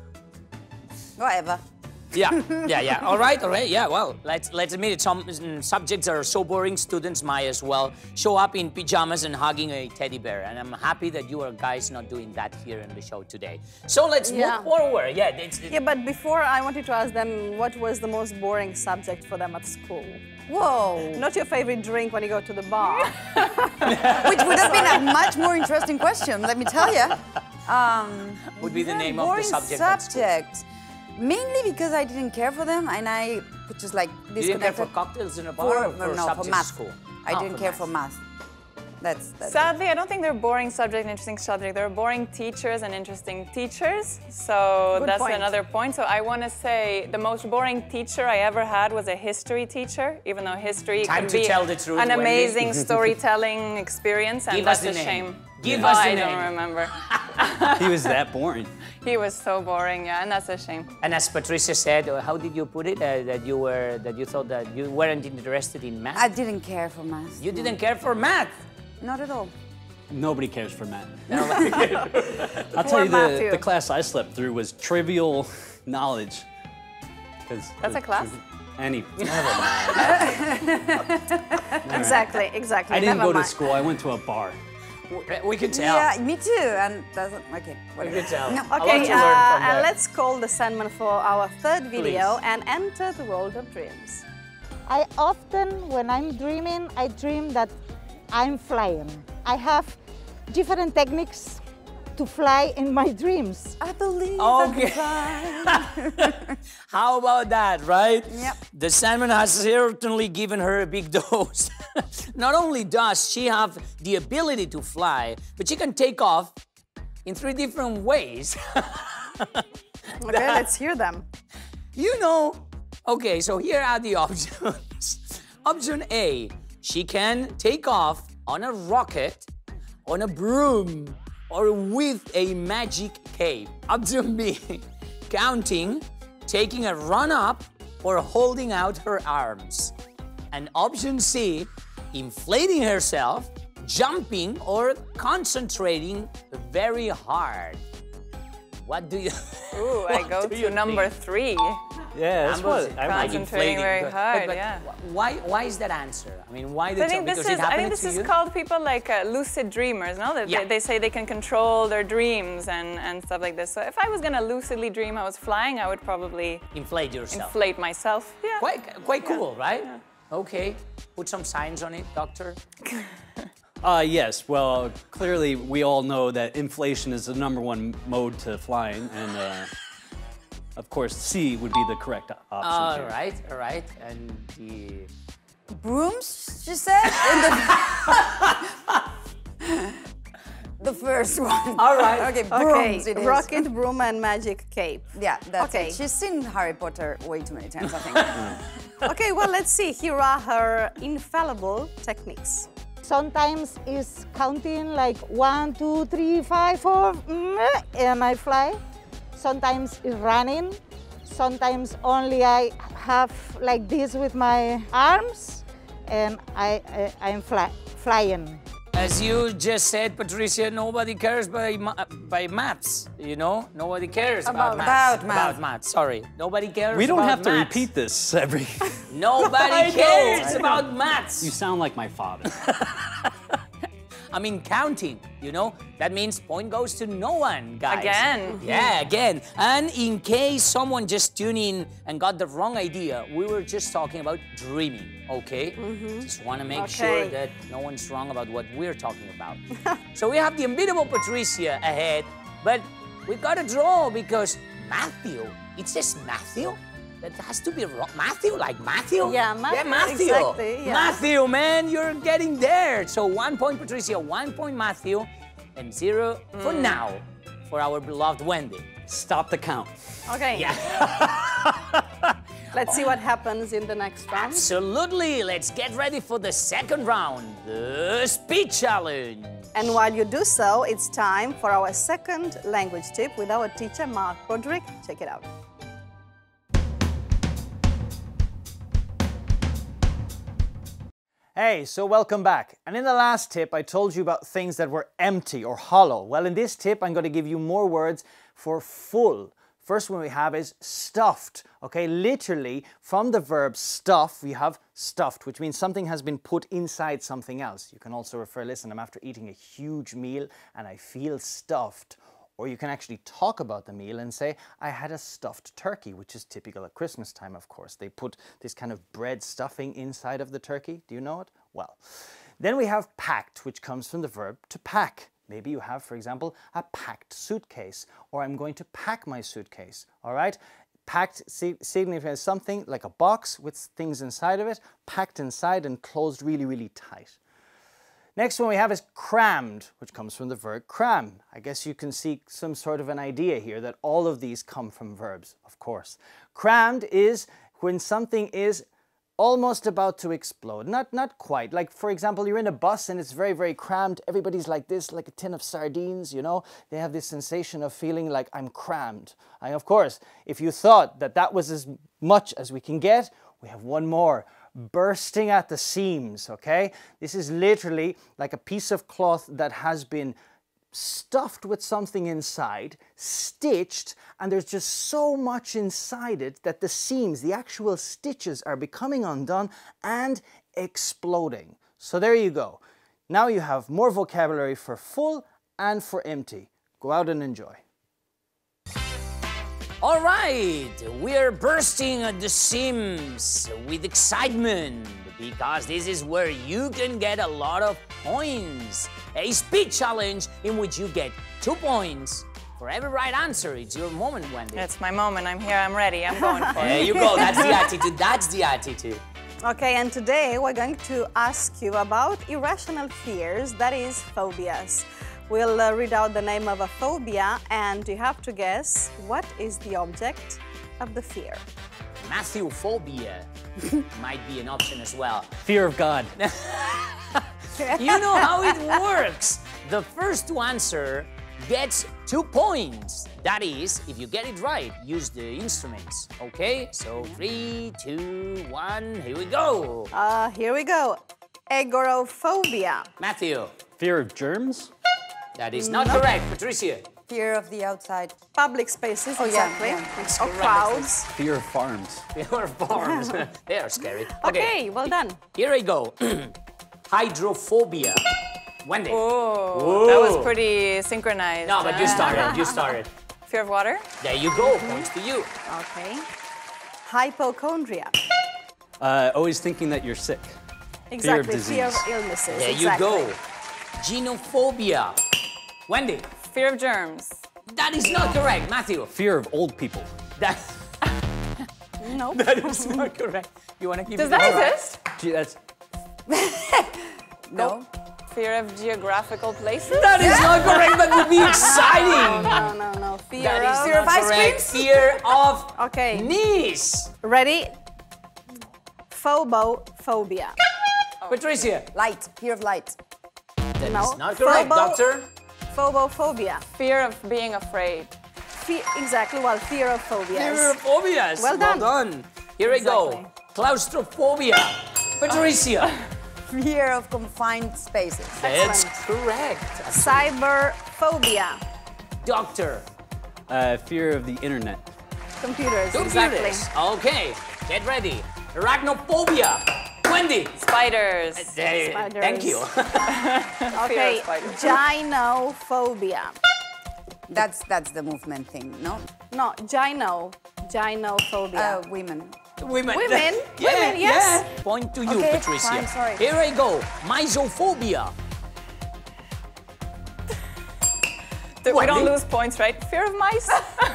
Whatever. Yeah, yeah. All right. Yeah, well, let's admit it. Some subjects are so boring, students might as well show up in pajamas and hugging a teddy bear. And I'm happy that you are guys not doing that here in the show today. So let's move forward. Yeah, yeah, but before I wanted to ask them what was the most boring subject for them at school. Whoa. Not your favorite drink when you go to the bar. Which would have been a much more interesting question, let me tell you. Would be the name of the subject. Subject. Mainly because I didn't care for them and I just like disconnected. You didn't care for cocktails in a bar or for subjects for math. at school? I didn't care for math. That's Sadly, I don't think they're boring subject and interesting subject. They're boring teachers and interesting teachers. So Good that's point. another point. So I want to say the most boring teacher I ever had was a history techer, even though history Time can to be tell the truth, an Wendy. amazing storytelling experience, and Give that's us the a name. shame. Give us the I name. don't remember. He was that boring. He was so boring, yeah, and that's a shame. And as Patricia said, how did you put it? That you thought that you weren't interested in math? I didn't care for math. You didn't care for math? Not at all. Nobody cares for math. I'll tell you, the class I slept through was trivial knowledge. That's a class? Never mind. Exactly. I didn't go to school, I went to a bar. We could tell. Yeah, me too. And doesn't. Okay. We could tell. No. Okay, and let's call the Sandman for our third video Please. and enter the world of dreams. I often, when I'm dreaming, I dream that I'm flying. I have different techniques to fly in my dreams. I believe Okay. How about that, right? Yep. The Sandman has certainly given her a big dose. Not only does she have the ability to fly, but she can take off in 3 different ways. Okay, let's hear them. You know, okay, so here are the options. Option A, she can take off on a rocket, on a broom, or with a magic cape. Option B, counting, taking a run up, or holding out her arms. And option C, inflating herself, jumping, or concentrating very hard. What do you... Ooh, I go to number 3. Yeah, that's what I like. Concentrating very hard, yeah. Why is that answer? I mean, why did I think this is called people like lucid dreamers, no? That they say they can control their dreams and stuff like this. So if I was gonna lucidly dream I was flying, I would probably inflate yourself. Inflate myself. Yeah. Quite cool, right? Yeah. Okay. Put some signs on it, doctor. Yes, well, clearly we all know that inflation is the #1 mode to flying, and of course C would be the correct option. All right. And the... Brooms, she said? The first one. All right. Okay, brooms it is. Rocket, broom, and magic cape. Yeah, that's Okay. it. She's seen Harry Potter way too many times, I think. Okay, well, let's see. Here are her infallible techniques. Sometimes it's counting like 1, 2, 3, 5, 4, and I fly. Sometimes it's running. Sometimes only I have like this with my arms, and I'm flying. As you just said, Patricia, nobody cares by maths, you know? Nobody cares about maths. About maths, sorry. Nobody cares We don't about have to maths. repeat this every... Nobody cares about maths. You sound like my father. I mean, counting, you know? That means point goes to no one, guys. Again. Yeah, again. And in case someone just tuned in and got the wrong idea, we were just talking about dreaming, okay? Just want to make sure that no one's wrong about what we're talking about. So we have the unbeatable Patricia ahead, but we got a draw because Matthew, it says Matthew? That has to be wrong. Matthew, like Matthew? Yeah, Matthew. Yeah, Matthew. Exactly, yeah. Matthew, man, you're getting there. So 1 point Patricia, 1 point Matthew, and 0 for now for our beloved Wendy. Stop the count. Okay. Yeah. Let's see what happens in the next round. Absolutely. Let's get ready for the second round, the speed challenge. And while you do so, it's time for our second language tip with our teacher, Mark Broderick. Check it out. Hey, so welcome back. And in the last tip, I told you about things that were empty or hollow. Well, in this tip, I'm going to give you more words for full. First one we have is stuffed. Okay, literally from the verb stuff, we have stuffed, which means something has been put inside something else. You can also refer, listen, I'm after eating a huge meal and I feel stuffed. Or you can actually talk about the meal and say, I had a stuffed turkey, which is typical at Christmas time, of course. They put this kind of bread stuffing inside of the turkey. Do you know it? Well, then we have packed, which comes from the verb to pack. Maybe you have, for example, a packed suitcase, or I'm going to pack my suitcase, all right? Packed signifies something like a box with things inside of it, packed inside and closed really, really tight. Next one we have is crammed, which comes from the verb cram. I guess you can see some sort of an idea here that all of these come from verbs, of course. Crammed is when something is almost about to explode. Not quite. Like, for example, you're in a bus and it's very, very crammed. Everybody's like this, like a tin of sardines, you know? They have this sensation of feeling like I'm crammed. And of course, if you thought that that was as much as we can get, we have one more. Bursting at the seams, okay? This is literally like a piece of cloth that has been stuffed with something inside, stitched, and there's just so much inside it that the seams, the actual stitches, are becoming undone and exploding. So there you go. Now you have more vocabulary for full and for empty. Go out and enjoy. All right, we're bursting at the seams with excitement because this is where you can get a lot of points. A speed challenge in which you get 2 points for every right answer. It's your moment, Wendy. It's my moment. I'm here. I'm ready. I'm going for it. There you go. That's the attitude. That's the attitude. Okay, and today we're going to ask you about irrational fears, that is, phobias. We'll read out the name of a phobia, and you have to guess what is the object of the fear. Matthew-phobia might be an option as well. Fear of God. You know how it works. The first to answer gets 2 points. That is, if you get it right, use the instruments. Okay? So 3, 2, 1, here we go. Here we go. Agoraphobia. Matthew. Fear of germs? That is not correct. Patricia. Fear of the outside. Public spaces, exactly. Yeah. Or crowds. Fear of farms. Fear of farms. They are scary. Okay, well done. Here I go. Hydrophobia. Wendy. Oh, that was pretty synchronized. No, but you started. You started. Fear of water. There you go. Points to you. Okay. Hypochondria. Always thinking that you're sick. Exactly. Fear of disease. Fear of illnesses. There exactly. you go. Genophobia. Wendy. Fear of germs. That is not correct. Matthew. Fear of old people. That. No. That is not correct. You want to keep Does it that going? exist? Gee, that's... No. Fear of geographical places? That is not correct. That would be exciting. No. Fear That is of... not ice correct. creams? Fear of Okay. knees. Ready? Phobophobia. Patricia. Light. Fear of light. That No. is not correct, doctor. Phobophobia. Fear of being afraid. Exactly, well, fear of phobias. Fear of phobias. Well done. Here we Exactly. go. Claustrophobia. Patricia. Fear of confined spaces. That's correct. Cyberphobia. Doctor. Fear of the internet. Computers, Computers. exactly. Okay, get ready. Arachnophobia. Wendy. Spiders. Spiders. Thank you. Okay, gynophobia. That's the movement thing, no? No, gynophobia. Women. Women. Women, Yeah, women, yes. yeah. Point to you, Okay, Patricia. fine, sorry. Here I go. Misophobia. We don't lose points, right? Fear of mice?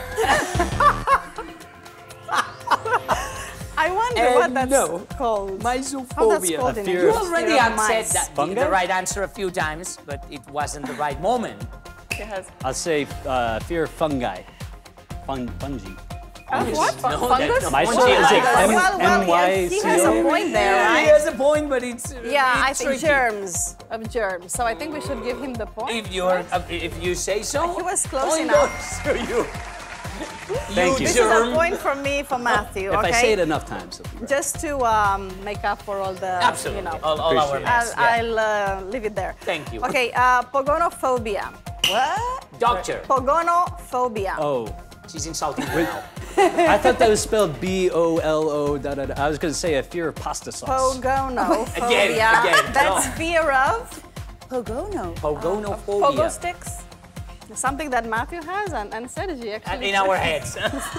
I wonder what that's called. Misophobia. How that's called in You English. already Fear of have said mice. that the right answer a few times, but it wasn't the right moment. It has. I'll say fear of fungi. Fungi. What? No, Fungus? my Well, story is he has a point there, Yeah, right? he has a point, but it's Yeah, I it's think tricky. germs of germs. So I think we should give him the point. If you say so, He was close point enough. goes to you. Thank you. This is a point from me for Matthew. If Okay. I say it enough times. Just to make up for all the, Absolutely, you know, all our mess. I'll leave it there. Thank you. Okay, pogonophobia. What? Doctor. Pogonophobia. Oh. She's insulting me now. I thought that was spelled B-O-L-O, da-da-da. I was going to say a fear of pasta sauce. Pogonophobia. Again, That's no. fear of Pogono. Pogonophobia. pogo sticks. Something that Matthew has and Sergi actually. In our heads.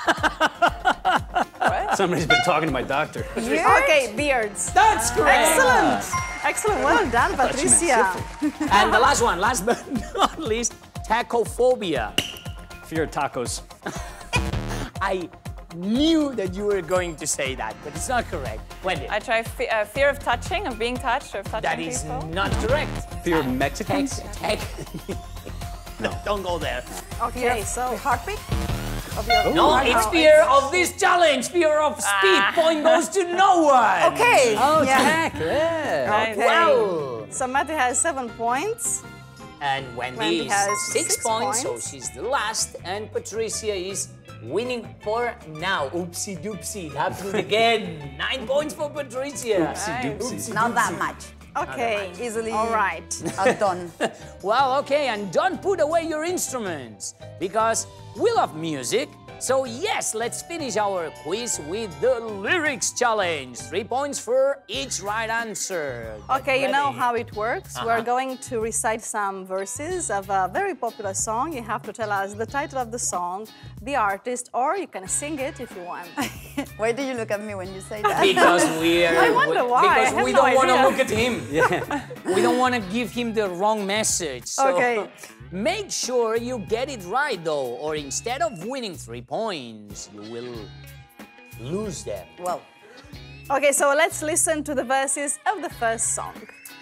Somebody's been talking to my doctor. Okay, beards. That's correct. Excellent. Excellent. Well done, Patricia. And the last one, last but not least, tachophobia. Fear of tacos. I knew that you were going to say that, but it's not correct. Wendy. I try fear of touching, of being touched, or of touching That is people. not correct. Fear of Mexicans? No, don't go there. Okay, so heartbeat. No, it's fear of this challenge. Fear of speed. Point goes to no one. Okay. Oh, yeah. heck, yeah. Okay. Wow. So Matthew has 7 points. And Wendy has is 6 points, so points. she's the last. And Patricia is winning for now. Oopsie doopsie. It happened again. 9 points for Patricia. Oopsie doopsie. Not that much. Okay. Easily. All right. Done. Well, okay, and don't put away your instruments because we love music. So yes, let's finish our quiz with the lyrics challenge. 3 points for each right answer. Get Okay, you know ready. how it works. We're going to recite some verses of a very popular song. You have to tell us the title of the song, the artist, or you can sing it if you want. Why do you look at me when you say that? Because we are. I wonder why. I Because have we no don't want to idea. look at him. We don't want to give him the wrong message. So Okay. make sure you get it right, though, or instead of winning 3 points, you will lose them. Well, Okay, so let's listen to the verses of the first song.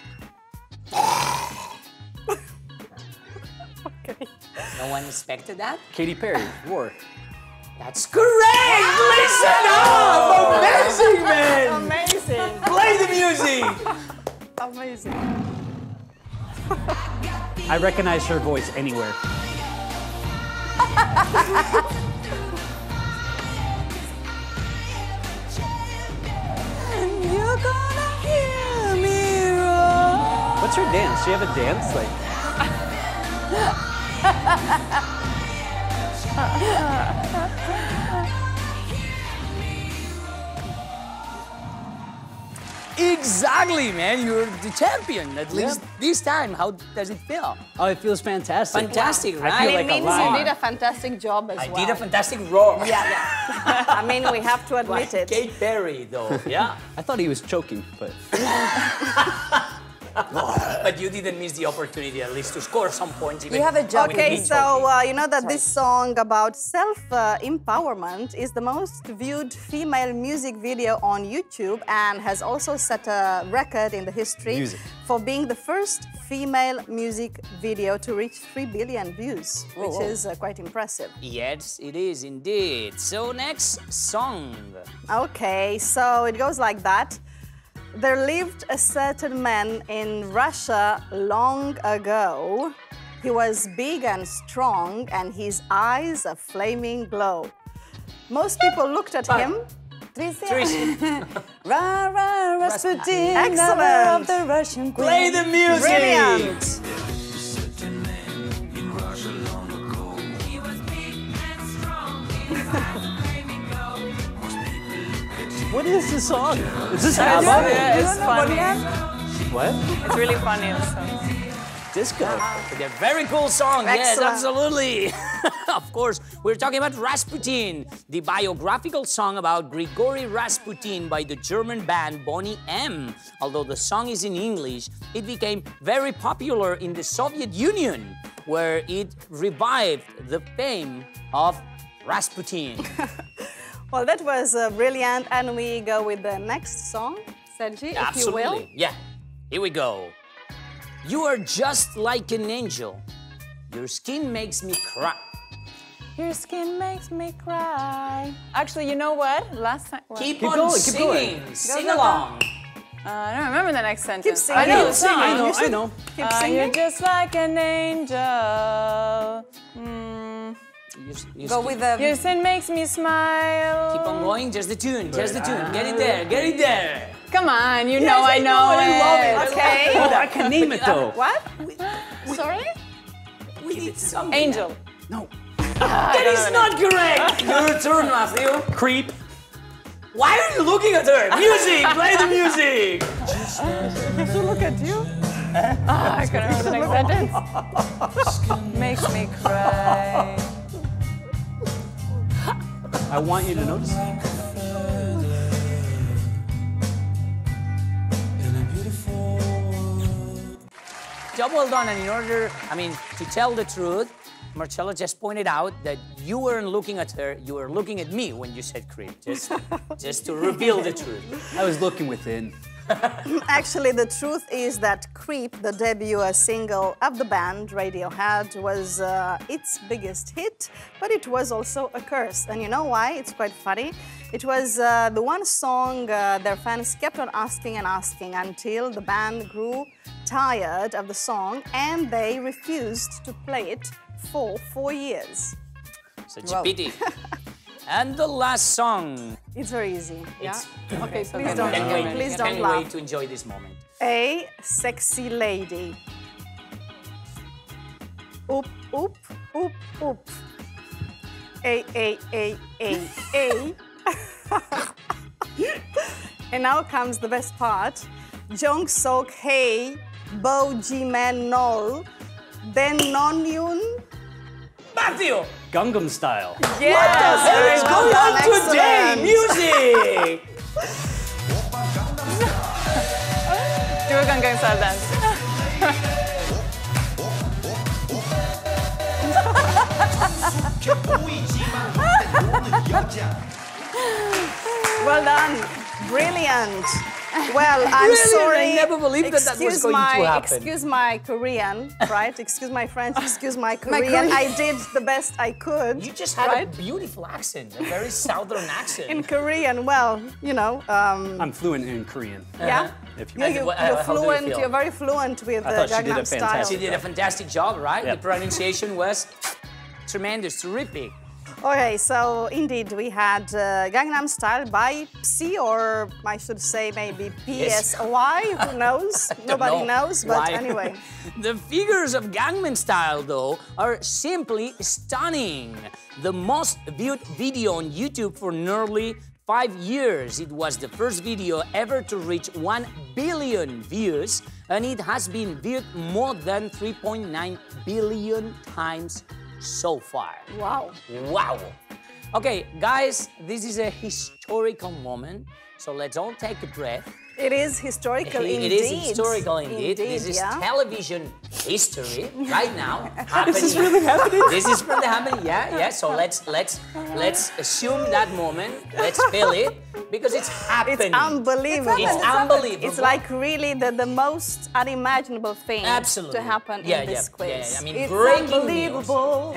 Okay. No one expected that? Katy Perry, War. That's correct! Listen up! Amazing, man! Amazing. Play the music! Amazing. I recognize her voice anywhere. you're gonna hear me roar. What's her dance? Do you have a dance? Like, Exactly, man. You're the champion, at least this time. How does it feel? oh, it feels fantastic. Fantastic, right? I feel It like a means lion. you did a fantastic job as I well. did a fantastic roar. Yeah. I mean, we have to admit Like it. Katy Perry, though. Yeah. I thought he was choking, but But you didn't miss the opportunity, at least, to score some points. Even You have a job. with Okay, me so choking. you know that this song about self-empowerment is the most viewed female music video on YouTube and has also set a record in the history for being the first female music video to reach 3 billion views, which is quite impressive. Yes, it is indeed. So next song. Okay, so it goes like that. There lived a certain man in Russia long ago. He was big and strong, and his eyes a flaming glow. Most people looked at him. Tricia. Ra, ra, Rasputin, Excellent. lover of the Russian queen. Play the music. Brilliant. what is this song? Is this Yeah, ABBA? it's funny. What? It's really funny. This song. Disco. A very cool song. Yes, Excellent. absolutely. Of course, we're talking about Rasputin, the biographical song about Grigory Rasputin by the German band Boney M. Although the song is in English, it became very popular in the Soviet Union, where it revived the fame of Rasputin. Well, that was brilliant, and we go with the next song, Sergi, if you will. Absolutely. Yeah, here we go. You are just like an angel. Your skin makes me cry. Your skin makes me cry. Actually, you know what? Last time. Keep on singing. Sing along. I don't remember the next sentence. Keep singing. I know the song. I know. Keep singing. You're just like an angel. Go with the... Your sin makes me smile. Keep on going, just the tune, just the tune. Get it there, get it there. Come on, you know I know it. I love it. Okay. Oh, I can name it though. What? Sorry? We need something. Angel. No. That is not correct. Your turn, Matthew. Creep. Why are you looking at her? Music, play the music. To look at you? I can't remember the next sentence. Makes me cry. I want you to notice. Job well done, and in order, to tell the truth, Marcello just pointed out that you weren't looking at her, you were looking at me when you said creep, just to reveal the truth. I was looking within. Actually, the truth is that Creep, the debut single of the band Radiohead, was its biggest hit, but it was also a curse. And you know why? It's quite funny. It was the one song their fans kept on asking and asking until the band grew tired of the song and they refused to play it for 4 years. Such a pity. And the last song. It's very easy. Yeah. Okay, please Please don't wait. please Can't don't laugh. wait to enjoy this moment. A sexy lady. Oop, oop, oop, oop. A. And now comes the best part. Jong Sok Hey, Bo Ji Man Nol, Den Non Yun. Matthew! Gangnam Style. Yes! What the hell is going on today? Excellent. Music! Do a Gangnam Style dance. Well done. Brilliant. Well, I'm sorry. I never believed that was going to happen. Excuse my Korean, right? Excuse my French, excuse my Korean. I did the best I could. You just had a beautiful accent, a very southern accent. In Korean, well, you know. I'm fluent in Korean. Yeah? If You're fluent, you're very fluent with the Gangnam Style. She did a fantastic job, right? Yep. The pronunciation was tremendous, terrific. Okay, so indeed we had Gangnam Style by Psy, or I should say maybe PSY, who knows? Nobody knows, but anyway. The figures of Gangnam Style, though, are simply stunning. The most viewed video on YouTube for nearly 5 years. It was the first video ever to reach 1 billion views, and it has been viewed more than 3.9 billion times so far. Wow. Wow. Okay, guys, this is a historical moment, so let's all take a breath. It is historical indeed. It is historical indeed. This is television history right now. This is really happening? This is really happening, yeah. So let's assume that moment. Let's feel it, because it's happening. It's unbelievable. It's unbelievable. It's like really the most unimaginable thing to happen in this quiz. Yeah. I mean, it's breaking unbelievable.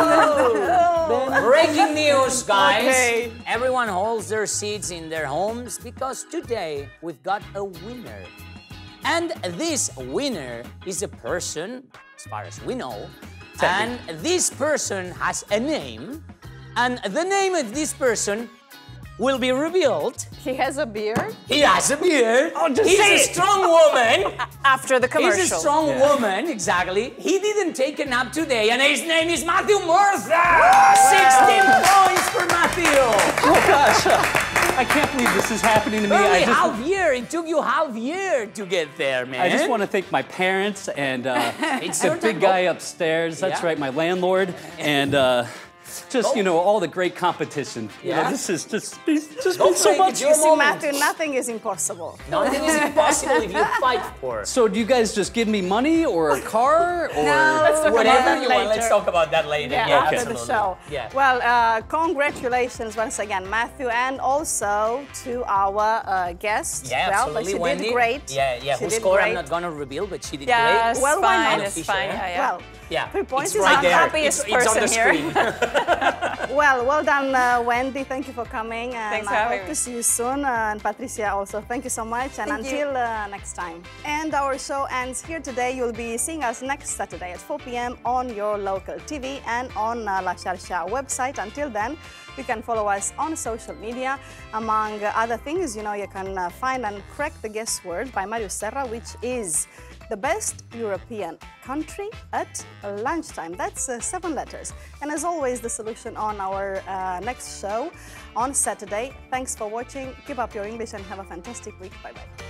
news. Breaking news, guys. Okay. Everyone holds their seats in their homes because today we've got a winner. And this winner is a person, as far as we know, and this person has a name, and the name of this person will be revealed. He has a beard. He has a beard. Oh, just He's say a it. strong woman. After the commercial. He's a strong woman, exactly. He didn't take a nap today, and his name is Matthew Murtha. 16 points for Matthew. Oh gosh, I can't believe this is happening to me. Only half year. It took you half year to get there, man. I just want to thank my parents and the big guy upstairs. That's right, my landlord, and just all the great competition. This is just been so much. You see, Matthew, nothing is impossible. Nothing is impossible if you fight for it. So do you guys just give me money or a car or whatever you want? Let's talk about that later. Yeah, after the show. Yeah. Well, congratulations once again, Matthew, and also to our guest. Yeah, well, absolutely, she Wendy. did great. Yeah. She Whose did score great. I'm not gonna reveal, but she did Yeah, great. it's Well, why fine. not? It's fine. Yeah. Well, Yeah, 3 points it's is right not there. happiest It's on the person screen. well done, Wendy. Thank you for coming. And Thanks for I having hope me. to see you soon. And Patricia also. Thank you so much. And Thank until next time. And our show ends here today. You'll be seeing us next Saturday at 4 p.m. on your local TV and on La Xarxa website. Until then, you can follow us on social media. Among other things, you know, you can find and correct the guess word by Mario Serra, which is the best European country at lunchtime. That's 7 letters. And as always, the solution on our next show on Saturday. Thanks for watching. Keep up your English and have a fantastic week. Bye-bye.